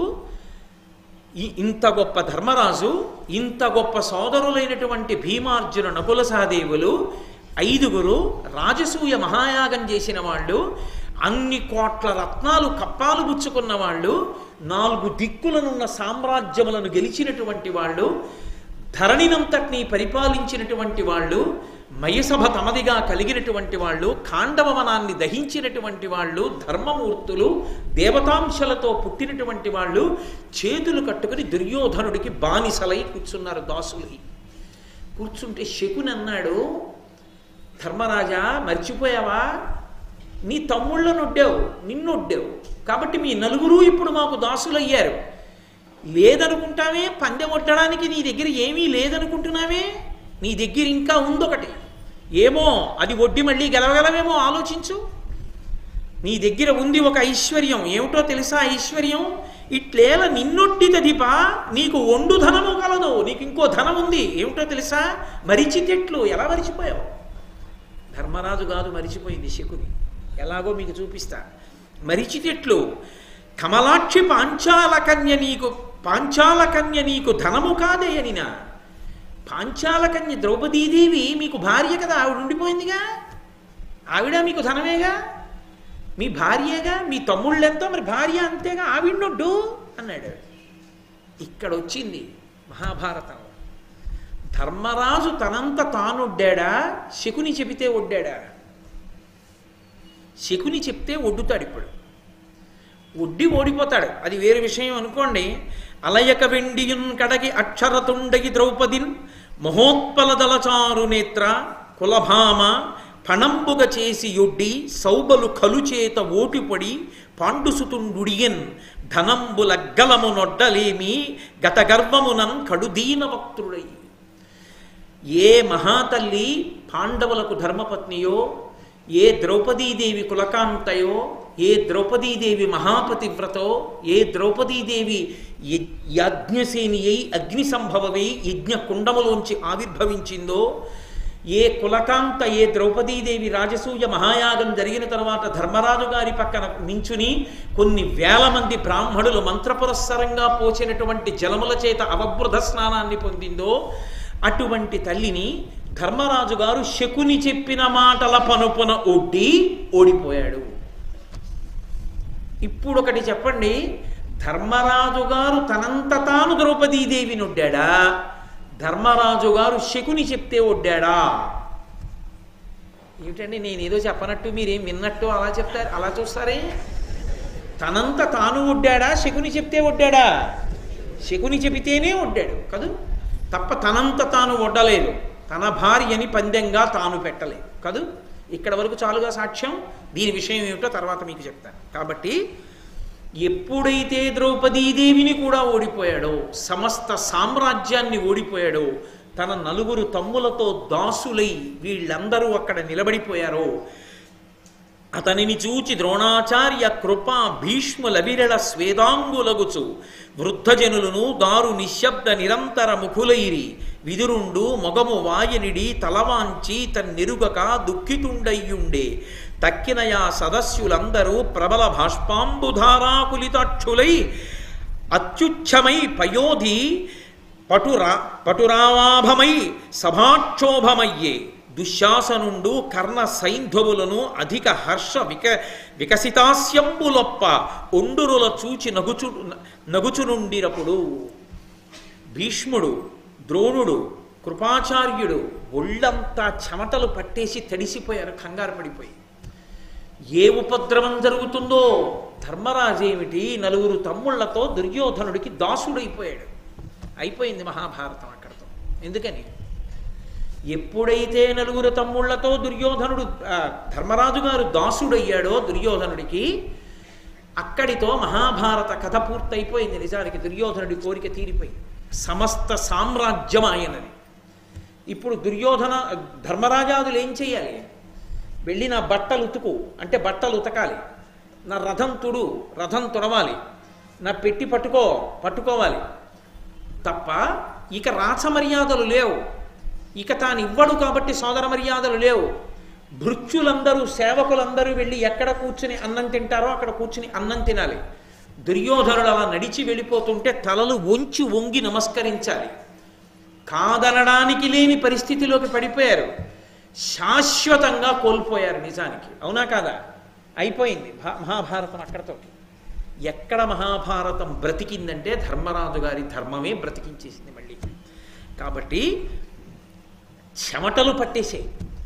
ఇంత గొప్ప ధర్మరాజు, ఇంత గొప్ప సోదరులైనటువంటి భీమార్జున నకుల సహదేవులు ఐదుగురు రాజసూయ మహాయాగం చేసిన వాళ్ళు, అన్ని కోట్ల రత్నాలు కప్పాలు పుచ్చుకున్న వాళ్ళు, నాలుగు దిక్కులనున్న సామ్రాజ్యములను గెలిచినటువంటి వాళ్ళు, ధరణినంతటినీ పరిపాలించినటువంటి వాళ్ళు, మయసభ తమదిగా కలిగినటువంటి వాళ్ళు, ఖాండవనాన్ని దహించినటువంటి వాళ్ళు, ధర్మమూర్తులు, దేవతాంశలతో పుట్టినటువంటి వాళ్ళు చేతులు కట్టుకుని దుర్యోధనుడికి బానిసలై కూర్చున్నారు, దాసులై కూర్చుంటే శకుని అన్నాడు, ధర్మరాజా మర్చిపోయావా? నీ తమ్ముళ్ళను ఒడ్డావు, నిన్ను ఒడ్డావు, కాబట్టి మీ నలుగురు ఇప్పుడు మాకు దాసులయ్యారు. లేదనుకుంటావే, పందెం ఒట్టడానికి నీ దగ్గర ఏమీ లేదనుకుంటున్నావే, నీ దగ్గర ఇంకా ఉందొకటి, ఏమో అది ఒడ్డి మళ్ళీ గెలవగలవేమో ఆలోచించు. నీ దగ్గర ఉంది ఒక ఐశ్వర్యం, ఏమిటో తెలుసా ఐశ్వర్యం? ఇట్లేల నిన్నొడ్డి తదిపా నీకు ఒండు ధనము కలదు, నీకు ఇంకో ధనం ఉంది, ఏమిటో తెలుసా? మరిచితెట్లు. ఎలా మరిచిపోయావు? ధర్మరాజు కాదు మరిచిపోయింది, శకుని. ఎలాగో మీకు చూపిస్తా. మరిచితెట్లు, కమలాక్షి పాంచాలకన్య నీకు పాంచాలకన్య నీకు ధనము కాదేయనినా. పాంచాలకన్య ద్రౌపదీదేవి మీకు భార్య కదా, ఆవిడ ఉండిపోయిందిగా, ఆవిడ మీకు ధనమేగా, మీ భార్యేగా, మీ తమ్ముళ్ళెంతో మరి భార్య అంతేగా, ఆవిడనొడ్డు అన్నాడు. ఇక్కడ వచ్చింది మహాభారతం. ధర్మరాజు తనంత తానొడ్డాడా, శకుని చెబితే ఒడ్డాడా? శకుని చెప్తే ఒడ్డుతాడు. ఇప్పుడు ఒడ్డి ఓడిపోతాడు, అది వేరే విషయం అనుకోండి. అలయక వెండియున్ కడగి అక్షరతుండగి ద్రౌపదిన్ మహోత్పల దళచారు నేత్ర కులభామ పణంబుగ చేసి యొడ్డి సౌబలు కలుచేత ఓటిపడి పాండుసుతుండుడియన్ ధనంబులగ్గలము నొడ్డలేమి గత గర్వమునన్ కడుదీన వక్తుడై. ఏ మహాతల్లి పాండవులకు ధర్మపత్నియో, ఏ ద్రౌపదీదేవి కులకాంతయో, ఏ ద్రౌపదీదేవి మహాపతివ్రతో, ఏ ద్రౌపదీదేవి యజ్ఞసేని అయి అగ్ని సంభవమై యజ్ఞ కుండములోంచి ఆవిర్భవించిందో, ఏ కులకాంత, ఏ ద్రౌపదీదేవి రాజసూయ మహాయాగం జరిగిన తర్వాత ధర్మరాజు గారి పక్కన నించుని కొన్ని వేల మంది బ్రాహ్మణులు మంత్రపురస్సరంగా పోచినటువంటి జలముల చేత అవబృధ స్నానాన్ని పొందిందో, అటువంటి తల్లిని ధర్మరాజు గారు శకుని చెప్పిన మాటల పనుపున ఒడ్డి ఓడిపోయాడు. ఇప్పుడు ఒకటి చెప్పండి, ధర్మరాజు గారు తనంత తాను ద్రౌపదీదేవిని ఒడ్డాడా, ధర్మరాజు గారు శకుని చెప్తే ఒడ్డాడా? ఏమిటండి నేను ఏదో చెప్పనట్టు మీరేం విన్నట్టు అలా చెప్తారు, అలా చూస్తారే. తనంత తాను ఒడ్డాడా, శకుని చెప్తే ఒడ్డాడా? శకుని చెబితేనే ఒడ్డాడు కదూ, తప్ప తనంత తాను ఒడ్డలేదు. తన భార్యని పందెంగా తాను పెట్టలేదు కదూ. ఇక్కడ వరకు చాలుగా సాక్ష్యం. దీని విషయం ఏమిటో తర్వాత మీకు చెప్తాను. కాబట్టి ఎప్పుడైతే ద్రౌపదీదేవిని కూడా ఓడిపోయాడో, సమస్త సామ్రాజ్యాన్ని ఓడిపోయాడో, తన నలుగురు తమ్ములతో దాసులై వీళ్ళందరూ అక్కడ నిలబడిపోయారో, అతనిని చూచి ద్రోణాచార్య కృప భీష్ములవిరళ స్వేదాంగులగుచు వృద్ధజనులను దారు నిశ్శబ్ద నిరంతర ముఖులైరి విదురుండు మొగము వాయనిడి తలవాంచి తన్నెరుగక దుఃఖితుండయ్యుండే తక్కినయా సదస్యులందరూ ప్రబల భాష్పాంబుధారాకులితాక్షులై అత్యుచ్ఛమై పయోధి పటురా పటురావాభమై సభాక్షోభమయ్యే దుశ్శాసనుండు కర్ణ సైంధవులను అధిక హర్ష విక వికసితాస్యంబులొప్ప ఒండురుల చూచి నగుచు నగుచునుండినప్పుడు భీష్ముడు, ద్రోణుడు, కృపాచార్యుడు ఒళ్ళంతా చెమటలు పట్టేసి తడిసిపోయారు, కంగారు పడిపోయి. ఏ ఉపద్రవం జరుగుతుందో. ధర్మరాజు ఏమిటి, నలుగురు తమ్ముళ్లతో దుర్యోధనుడికి దాసుడైపోయాడు. అయిపోయింది మహాభారతం అక్కడితో. ఎందుకని? ఎప్పుడైతే నలుగురు తమ్ముళ్లతో దుర్యోధనుడు ధర్మరాజు గారు దాసుడయ్యాడో దుర్యోధనుడికి, అక్కడితో మహాభారత కథ పూర్తయిపోయింది. నిజానికి దుర్యోధనుడి కోరిక తీరిపోయింది. సమస్త సామ్రాజ్యం ఆయనది. ఇప్పుడు దుర్యోధన ధర్మరాజాదులు ఏం చెయ్యాలి? వెళ్ళి నా బట్టలు ఉతుకు అంటే బట్టలు ఉతకాలి, నా రథం తుడు రథం తుడవాలి, నా పెట్టి పట్టుకో పట్టుకోవాలి తప్ప ఇక రాచ మర్యాదలు లేవు. ఇక తాను ఇవ్వడు కాబట్టి సోదర మర్యాదలు లేవు. భృత్యులందరూ సేవకులందరూ వెళ్ళి ఎక్కడ కూర్చుని అన్నం తింటారో అక్కడ కూర్చుని అన్నం తినాలి. దుర్యోధనుడు అలా నడిచి వెళ్ళిపోతుంటే తలలు వంచి వంగి నమస్కరించాలి. కాదనడానికి లేని పరిస్థితిలోకి పడిపోయారు. శాశ్వతంగా కోల్పోయారు నిజానికి. అవునా కాదా? అయిపోయింది మహాభారతం అక్కడతో. ఎక్కడ మహాభారతం బ్రతికిందంటే ధర్మరాజు గారి ధర్మమే బ్రతికించేసింది మళ్ళీ. కాబట్టి చెమటలు పట్టేసే.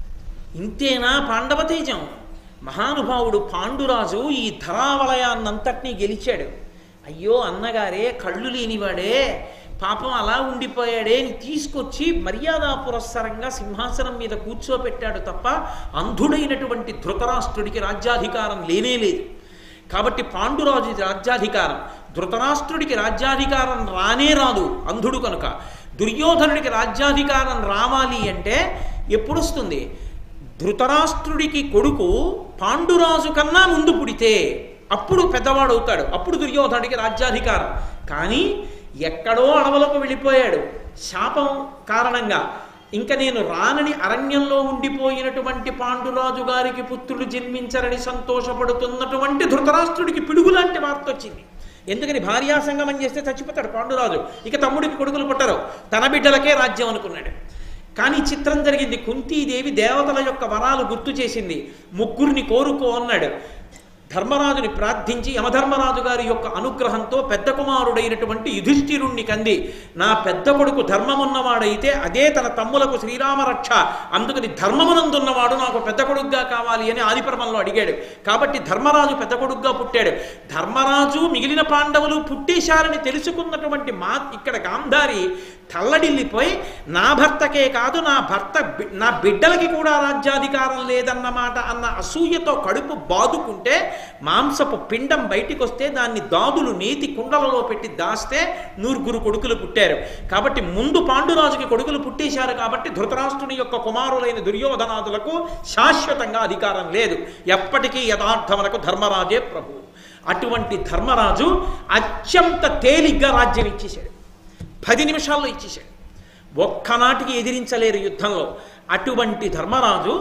ఇంతేనా పాండవ తేజం? మహానుభావుడు పాండురాజు ఈ ధరావలయాన్నంతటినీ గెలిచాడు. అయ్యో అన్నగారే, కళ్ళు లేనివాడే, పాపం అలా ఉండిపోయాడే అని తీసుకొచ్చి మర్యాదా పురస్సరంగా సింహాసనం మీద కూర్చోపెట్టాడు తప్ప అంధుడైనటువంటి ధృతరాష్ట్రుడికి రాజ్యాధికారం లేనే లేదు. కాబట్టి పాండురాజు రాజ్యాధికారం, ధృతరాష్ట్రుడికి రాజ్యాధికారం రానే రాదు అంధుడు కనుక. దుర్యోధనుడికి రాజ్యాధికారం రావాలి అంటే ఎప్పుడు వస్తుంది? ధృతరాష్ట్రుడికి కొడుకు పాండురాజు కన్నా ముందు పుడితే అప్పుడు పెద్దవాడు అవుతాడు, అప్పుడు దుర్యోధనుడికి రాజ్యాధికారం. కానీ ఎక్కడో అడవులకు వెళ్ళిపోయాడు శాపం కారణంగా. ఇంకా నేను రానని అరణ్యంలో ఉండిపోయినటువంటి పాండురాజు గారికి పుత్రులు జన్మించరని సంతోషపడుతున్నటువంటి ధృతరాష్ట్రుడికి పిడుగులాంటి వార్త వచ్చింది. ఎందుకని? భార్యా సంగమం చేస్తే చచ్చిపోతాడు పాండురాజు, ఇక తమ్ముడికి కొడుకులు పుట్టరు, తన బిడ్డలకే రాజ్యం అనుకున్నాడు. కానీ చిత్రం జరిగింది. కుంతీదేవి దేవతల యొక్క వరాలు గుర్తు చేసింది. ముగ్గురిని కోరుకో అన్నాడు. ధర్మరాజుని ప్రార్థించి యమధర్మరాజు గారి యొక్క అనుగ్రహంతో పెద్ద కుమారుడైనటువంటి యుధిష్ఠిరుణ్ణి కంది. నా పెద్ద కొడుకు ధర్మమున్నవాడైతే అదే తన తమ్ములకు శ్రీరామ రక్ష, అందుకని ధర్మమునందున్నవాడు నాకు పెద్ద కొడుకుగా కావాలి అని ఆదిపర్వంలో అడిగాడు. కాబట్టి ధర్మరాజు పెద్ద కొడుకుగా పుట్టాడు. ధర్మరాజు మిగిలిన పాండవులు పుట్టేశారని తెలుసుకున్నటువంటి మా ఇక్కడ గాంధారి తల్లడిల్లిపోయి, నా భర్తకే కాదు నా భర్త నా బిడ్డలకి కూడా రాజ్యాధికారం లేదన్నమాట అన్న అసూయతో కడుపు బాదుకుంటే, మాంసపు పిండం బయటికి వస్తే దాన్ని దాదులు నేతి కుండలలో పెట్టి దాస్తే నూరుగురు కొడుకులు పుట్టారు. కాబట్టి ముందు పాండురాజుకి కొడుకులు పుట్టేశారు కాబట్టి ధృతరాష్ట్రుని యొక్క కుమారులైన దుర్యోధనాదులకు శాశ్వతంగా అధికారం లేదు. ఎప్పటికీ యథార్థములకు ధర్మరాజే ప్రభు. అటువంటి ధర్మరాజు అత్యంత తేలిగ్గా రాజ్యం ఇచ్చేశాడు. పది నిమిషాల్లో ఇచ్చేశాడు. ఒక్కనాటికి ఎదిరించలేరు యుద్ధంలో. అటువంటి ధర్మరాజు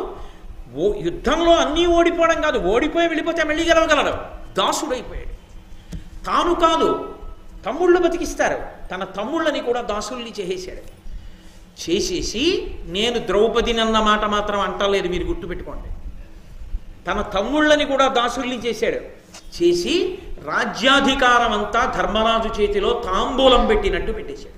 ఓ యుద్ధంలో అన్నీ ఓడిపోవడం కాదు, ఓడిపోయి వెళ్ళిపోతే మళ్ళీ గెలవగలడు. దాసుడైపోయాడు. తాను కాదు, తమ్ముళ్ళు బతికిస్తారు, తన తమ్ముళ్ళని కూడా దాసుల్ని చేసేశాడు. చేసేసి నేను ద్రౌపదిని అన్న మాట మాత్రం అంటలేదు, మీరు గుర్తుపెట్టుకోండి. తన తమ్ముళ్ళని కూడా దాసుల్ని చేశాడు. చేసి రాజ్యాధికారం అంతా ధర్మరాజు చేతిలో తాంబూలం పెట్టినట్టు పెట్టేశాడు.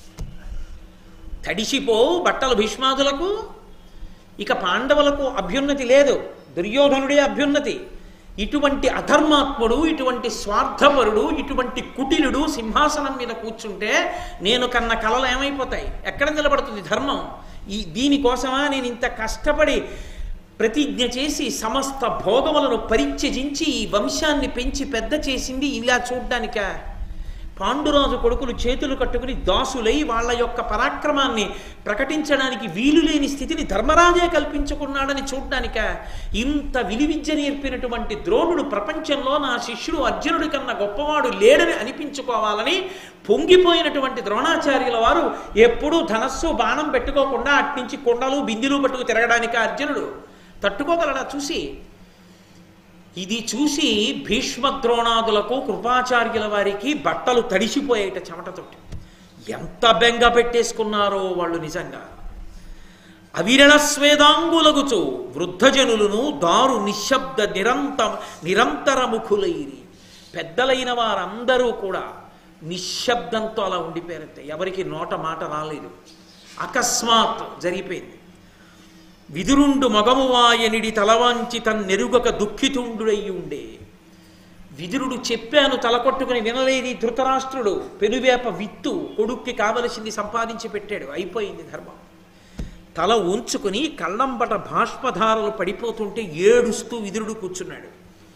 తడిసిపోవు బట్టలు భీష్మాదులకు. ఇక పాండవులకు అభ్యున్నతి లేదు, దుర్యోధనుడే అభ్యున్నతి. ఇటువంటి అధర్మాత్ముడు, ఇటువంటి స్వార్థపరుడు, ఇటువంటి కుటిలుడు సింహాసనం మీద కూర్చుంటే నేను కన్న కలలు ఏమైపోతాయి? ఎక్కడ నిలబడుతుంది ధర్మం? ఈ దీనికోసమా నేను ఇంత కష్టపడి ప్రతిజ్ఞ చేసి సమస్త భోగములను పరిత్యజించి ఈ వంశాన్ని పెంచి పెద్ద చేసింది ఇలా చూడ్డానిక? పాండురాజు కొడుకులు చేతులు కట్టుకుని దాసులై వాళ్ళ యొక్క పరాక్రమాన్ని ప్రకటించడానికి వీలు లేని స్థితిని ధర్మరాజే కల్పించుకున్నాడని చూడ్డానిక? ఇంత విలువిద్య నేర్పినటువంటి ద్రోణుడు ప్రపంచంలో నా శిష్యుడు అర్జునుడి కన్నా గొప్పవాడు లేడని అనిపించుకోవాలని పొంగిపోయినటువంటి ద్రోణాచార్యుల వారు ఎప్పుడూ ధనస్సు బాణం పెట్టుకోకుండా అట్నుంచి కొండలు బిందులు పట్టుకు తిరగడానికి అర్జునుడు తట్టుకోగలడా చూసి? ఇది చూసి భీష్మద్రోణాదులకు కృపాచార్యుల వారికి బట్టలు తడిసిపోయేట చెమటతోటి. ఎంత బెంగ పెట్టేసుకున్నారో వాళ్ళు నిజంగా. అవిరణ స్వేదాంగులగుచు వృద్ధజనులను దారు నిశ్శబ్ద నిరంత నిరంతర ముఖులైరి. పెద్దలైన వారందరూ కూడా నిశ్శబ్దంతో అలా ఉండిపోయారంతే. ఎవరికి నోట మాట రాలేదు. అకస్మాత్ జరిగిపోయింది. విదురుండు మగము వాయనిడి తలవాంచి తన్నెరుగక దుఃఖితుండుడయ్యి ఉండే. విదురుడు చెప్పాను తలకొట్టుకుని వినలేది ధృతరాష్ట్రుడు. పెనువేప విత్తు కొడుక్కి కావలసింది సంపాదించి పెట్టాడు, అయిపోయింది ధర్మం. తల ఉంచుకుని కళ్ళంబట బాష్పధారలు పడిపోతుంటే ఏడుస్తూ విదురుడు కూర్చున్నాడు.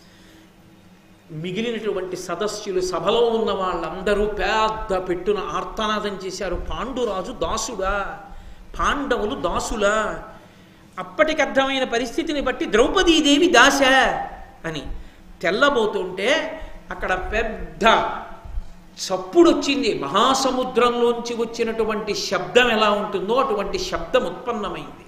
మిగిలినటువంటి సదస్యులు, సభలో ఉన్న వాళ్ళందరూ పెద్ద పెట్టున ఆర్తనాదం చేశారు. పాండురాజు దాసుడా, పాండవులు దాసులా? అప్పటికి అర్థమైన పరిస్థితిని బట్టి ద్రౌపదీదేవి దాస అని తెల్లబోతుంటే అక్కడ పెద్ద చప్పుడు వచ్చింది. మహాసముద్రంలోంచి వచ్చినటువంటి శబ్దం ఎలా ఉంటుందో అటువంటి శబ్దం ఉత్పన్నమైంది.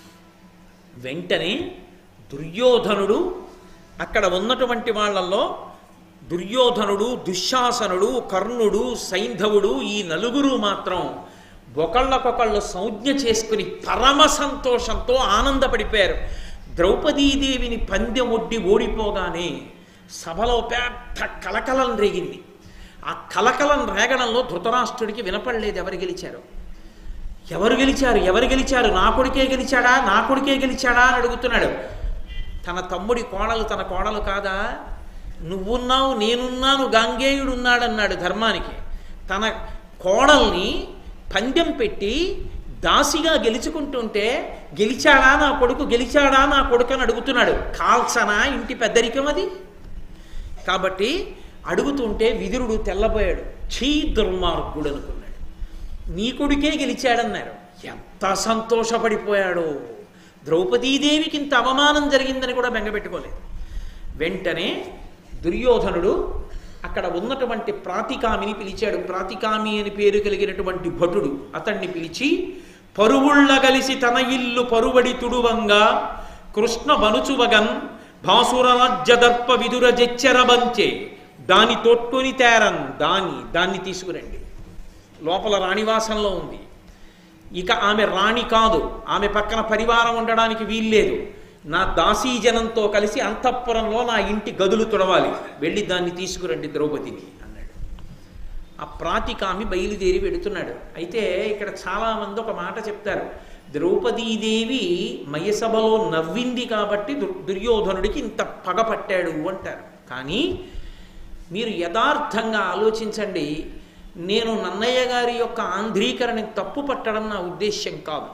వెంటనే దుర్యోధనుడు, అక్కడ ఉన్నటువంటి వాళ్ళల్లో దుర్యోధనుడు, దుశ్శాసనుడు, కర్ణుడు, సైంధవుడు, ఈ నలుగురు మాత్రం ఒకళ్ళకొకళ్ళు సంజ్ఞ చేసుకుని పరమ సంతోషంతో ఆనందపడిపోయారు. ద్రౌపదీదేవిని పందెం ఒడ్డి ఓడిపోగానే సభలో పెద్ద కలకలం రేగింది. ఆ కలకలం రేగడంలో ధృతరాష్ట్రుడికి వినపడలేదు ఎవరు గెలిచారు, ఎవరు గెలిచారు ఎవరు గెలిచారు నా కొడుకే గెలిచాడా నా కొడుకే గెలిచాడా అని అడుగుతున్నాడు. తన తమ్ముడి కోడలు తన కోడలు కాదా? నువ్వున్నావు నేనున్నాను గాంగేయుడు ఉన్నాడన్నాడు ధర్మానికి. తన కోడల్ని పందెం పెట్టి దాసిగా గెలుచుకుంటుంటే గెలిచాడా నా కొడుకు గెలిచాడా నా కొడుకు అని అడుగుతున్నాడు. కాల్సనా ఇంటి పెద్దరికం అది? కాబట్టి అడుగుతుంటే విదురుడు తెల్లబోయాడు. ఛీ దుర్మార్గుడు అనుకున్నాడు. నీ కొడుకే గెలిచాడన్నారు. ఎంత సంతోషపడిపోయాడో. ద్రౌపదీదేవికి ఇంత అవమానం జరిగిందని కూడా బెంగపెట్టుకోలేదు. వెంటనే దుర్యోధనుడు అక్కడ ఉన్నటువంటి ప్రాతికామిని పిలిచాడు. ప్రాతికామి అని పేరు కలిగినటువంటి భటుడు అతన్ని పిలిచి, పరువుళ్ళ కలిసి తన ఇల్లు పరువడి తుడువంగా కృష్ణ బనుచువగన్ భాసురాజ్యదర్ప విదుర జెచ్చెరబంచే దాని తోట్టుని తేరన్ దాని దాన్ని తీసుకురండి. లోపల రాణివాసంలో ఉంది. ఇక ఆమె రాణి కాదు, ఆమె పక్కన పరివారం ఉండడానికి వీల్లేదు. నా దాసీజనంతో కలిసి అంతఃపురంలో నా ఇంటి గదులు తుడవాలి, వెళ్ళి దాన్ని తీసుకురండి ద్రౌపదిని అన్నాడు. ఆ ప్రాతికామి బయలుదేరి వెడుతున్నాడు. అయితే ఇక్కడ చాలామంది ఒక మాట చెప్తారు, ద్రౌపదీదేవి మయసభలో నవ్వింది కాబట్టి దుర్యోధనుడికి ఇంత పగపట్టాడు అంటారు. కానీ మీరు యథార్థంగా ఆలోచించండి. నేను నన్నయ్య గారి యొక్క ఆంధ్రీకరణ తప్పు పట్టడం నా ఉద్దేశ్యం కాదు.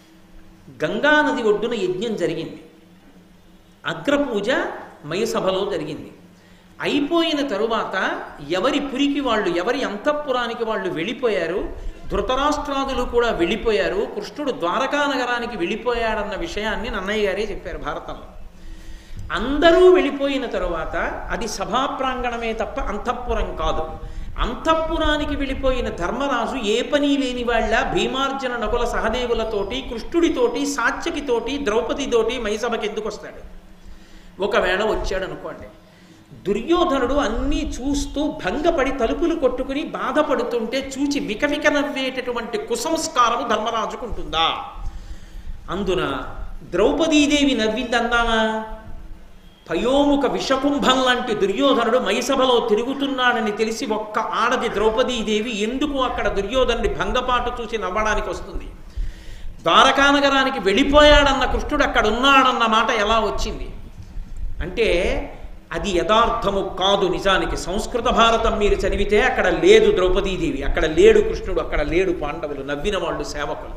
గంగానది ఒడ్డున యజ్ఞం జరిగింది. అగ్రపూజ మయసభలో జరిగింది. అయిపోయిన తరువాత ఎవరి పురికి వాళ్ళు, ఎవరి అంతఃపురానికి వాళ్ళు వెళ్ళిపోయారు. ధృతరాష్ట్రాదులు కూడా వెళ్ళిపోయారు. కృష్ణుడు ద్వారకా నగరానికి వెళ్ళిపోయాడన్న విషయాన్ని నన్నయ్య గారే చెప్పారు భారతంలో. అందరూ వెళ్ళిపోయిన తరువాత అది సభా ప్రాంగణమే తప్ప అంతఃపురం కాదు. అంతఃపురానికి వెళ్ళిపోయిన ధర్మరాజు ఏ పని లేని వాళ్ళ భీమార్జున నకుల సహదేవులతోటి, కృష్ణుడితోటి, సాత్యకితోటి, ద్రౌపదితోటి మైసభకి ఎందుకు వస్తాడు? ఒకవేళ వచ్చాడు అనుకోండి, దుర్యోధనుడు అన్నీ చూస్తూ భంగపడి తలుపులు కొట్టుకుని బాధపడుతుంటే చూచి వికవిక నవ్వేటటువంటి కుసంస్కారము ధర్మరాజుకు ఉంటుందా? అందున ద్రౌపదీదేవి నవ్విందందామా? పయోముఖ విషకుంభం లాంటి దుర్యోధనుడు మైసభలో తిరుగుతున్నాడని తెలిసి ఒక్క ఆడది ద్రౌపదీదేవి ఎందుకు అక్కడ దుర్యోధనుడి భంగపాటు చూసి నవ్వడానికి వస్తుంది? ద్వారకానగరానికి వెళ్ళిపోయాడన్న కృష్ణుడు అక్కడ ఉన్నాడన్న మాట ఎలా వచ్చింది అంటే అది యథార్థము కాదు. నిజానికి సంస్కృత భారతం మీరు చదివితే అక్కడ లేదు ద్రౌపదీదేవి, అక్కడ లేడు కృష్ణుడు, అక్కడ లేడు పాండవులు, నవ్విన వాళ్ళు సేవకులు.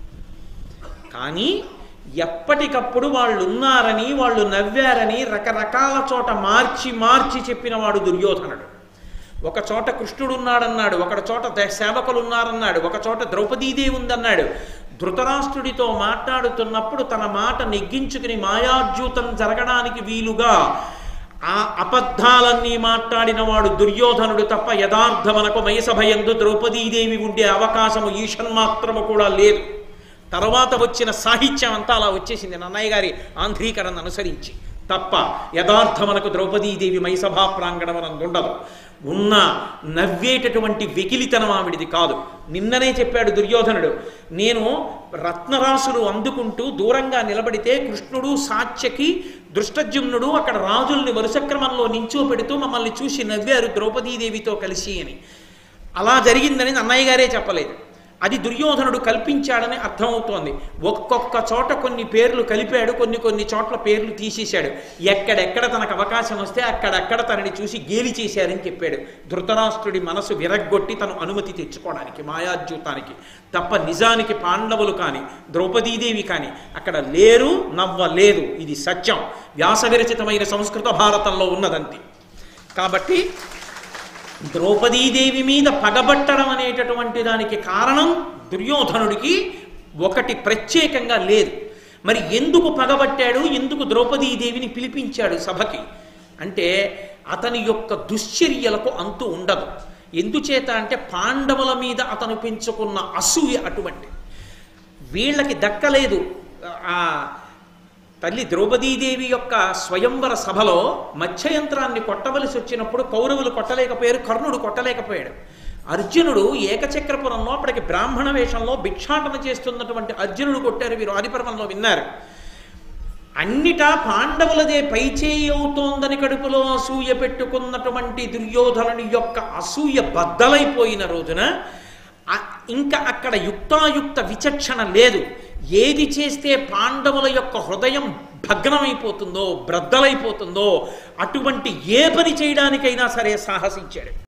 కానీ ఎప్పటికప్పుడు వాళ్ళు ఉన్నారని, వాళ్ళు నవ్వారని రకరకాల చోట మార్చి మార్చి చెప్పినవాడు దుర్యోధనుడు. ఒక చోట కృష్ణుడు ఉన్నాడన్నాడు, ఒక చోట సేవకులు ఉన్నారన్నాడు, ఒక చోట ద్రౌపదీదేవి ఉందన్నాడు. ధృతరాష్ట్రుడితో మాట్లాడుతున్నప్పుడు తన మాట నెగ్గించుకుని మాయాద్యూతం జరగడానికి వీలుగా ఆ అబద్ధాలన్నీ మాట్లాడిన వాడు దుర్యోధనుడు తప్ప యథార్థమనకు మయసభయందు ద్రౌపదీదేవి ఉండే అవకాశము ఈషన్మాత్రము కూడా లేదు. తర్వాత వచ్చిన సాహిత్యం అంతా అలా వచ్చేసింది నన్నయ్య గారి ఆంధ్రీకరణ అనుసరించి తప్ప యథార్థమనకు ద్రౌపదీదేవి మైసభా ప్రాంగణమనందు ఉండదు. ఉన్న నవ్వేటటువంటి వెకిలితనం ఆవిడిది కాదు. నిన్ననే చెప్పాడు దుర్యోధనుడు, నేను రత్నరాసులు అందుకుంటూ దూరంగా నిలబడితే కృష్ణుడు, సాత్యకి, దృష్టజుమ్నుడు అక్కడ రాజుల్ని వరుసక్రమంలో నించోపెడుతూ మమ్మల్ని చూసి నవ్వారు ద్రౌపదీదేవితో కలిసి అని. అలా జరిగిందని నన్నయ్య గారే చెప్పలేదు. అది దుర్యోధనుడు కల్పించాడని అర్థమవుతోంది. ఒక్కొక్క చోట కొన్ని పేర్లు కలిపాడు, కొన్ని కొన్ని చోట్ల పేర్లు తీసేశాడు. ఎక్కడెక్కడ తనకు అవకాశం వస్తే అక్కడక్కడ తనని చూసి గేలి చేశారని చెప్పాడు. ధృతరాష్ట్రుడి మనసు విరగ్గొట్టి తను అనుమతి తెచ్చుకోవడానికి మాయాద్యూతానికి తప్ప నిజానికి పాండవులు కానీ ద్రౌపదీదేవి కానీ అక్కడ లేరు, నవ్వలేదు. ఇది సత్యం. వ్యాస విరచితమైన సంస్కృత భారతంలో ఉన్నదంతే. కాబట్టి ద్రౌపదీదేవి మీద పగబట్టడం అనేటటువంటి దానికి కారణం దుర్యోధనుడికి ఒకటి ప్రత్యేకంగా లేదు. మరి ఎందుకు పగబట్టాడు, ఎందుకు ద్రౌపదీదేవిని పిలిపించాడు సభకి అంటే అతని యొక్క దుశ్చర్యలకు అంతు ఉండదు. ఎందుచేత అంటే పాండవుల మీద అతను పెంచుకున్న అసూయ అటువంటి. వీళ్ళకి దక్కలేదు. ఆ తల్లి ద్రౌపదీదేవి యొక్క స్వయంవర సభలో మత్స్యయంత్రాన్ని కొట్టవలసి వచ్చినప్పుడు కౌరవులు కొట్టలేకపోయారు, కర్ణుడు కొట్టలేకపోయాడు. అర్జునుడు ఏకచక్రపురంలో అప్పటికి బ్రాహ్మణ వేషంలో భిక్షాటన చేస్తున్నటువంటి అర్జునుడు కొట్టారు. వీరు ఆదిపర్వంలో విన్నారు. అన్నిటా పాండవులదే పైచేయి అవుతోందని కడుపులో అసూయ పెట్టుకున్నటువంటి దుర్యోధనుని యొక్క అసూయ బద్దలైపోయిన రోజున ఇంకా అక్కడ యుక్తాయుక్త విచక్షణ లేదు. ఏది చేస్తే పాండవుల యొక్క హృదయం భగ్నమైపోతుందో, బ్రద్దలైపోతుందో అటువంటి ఏ పని చేయడానికైనా సరే సాహసించాడు.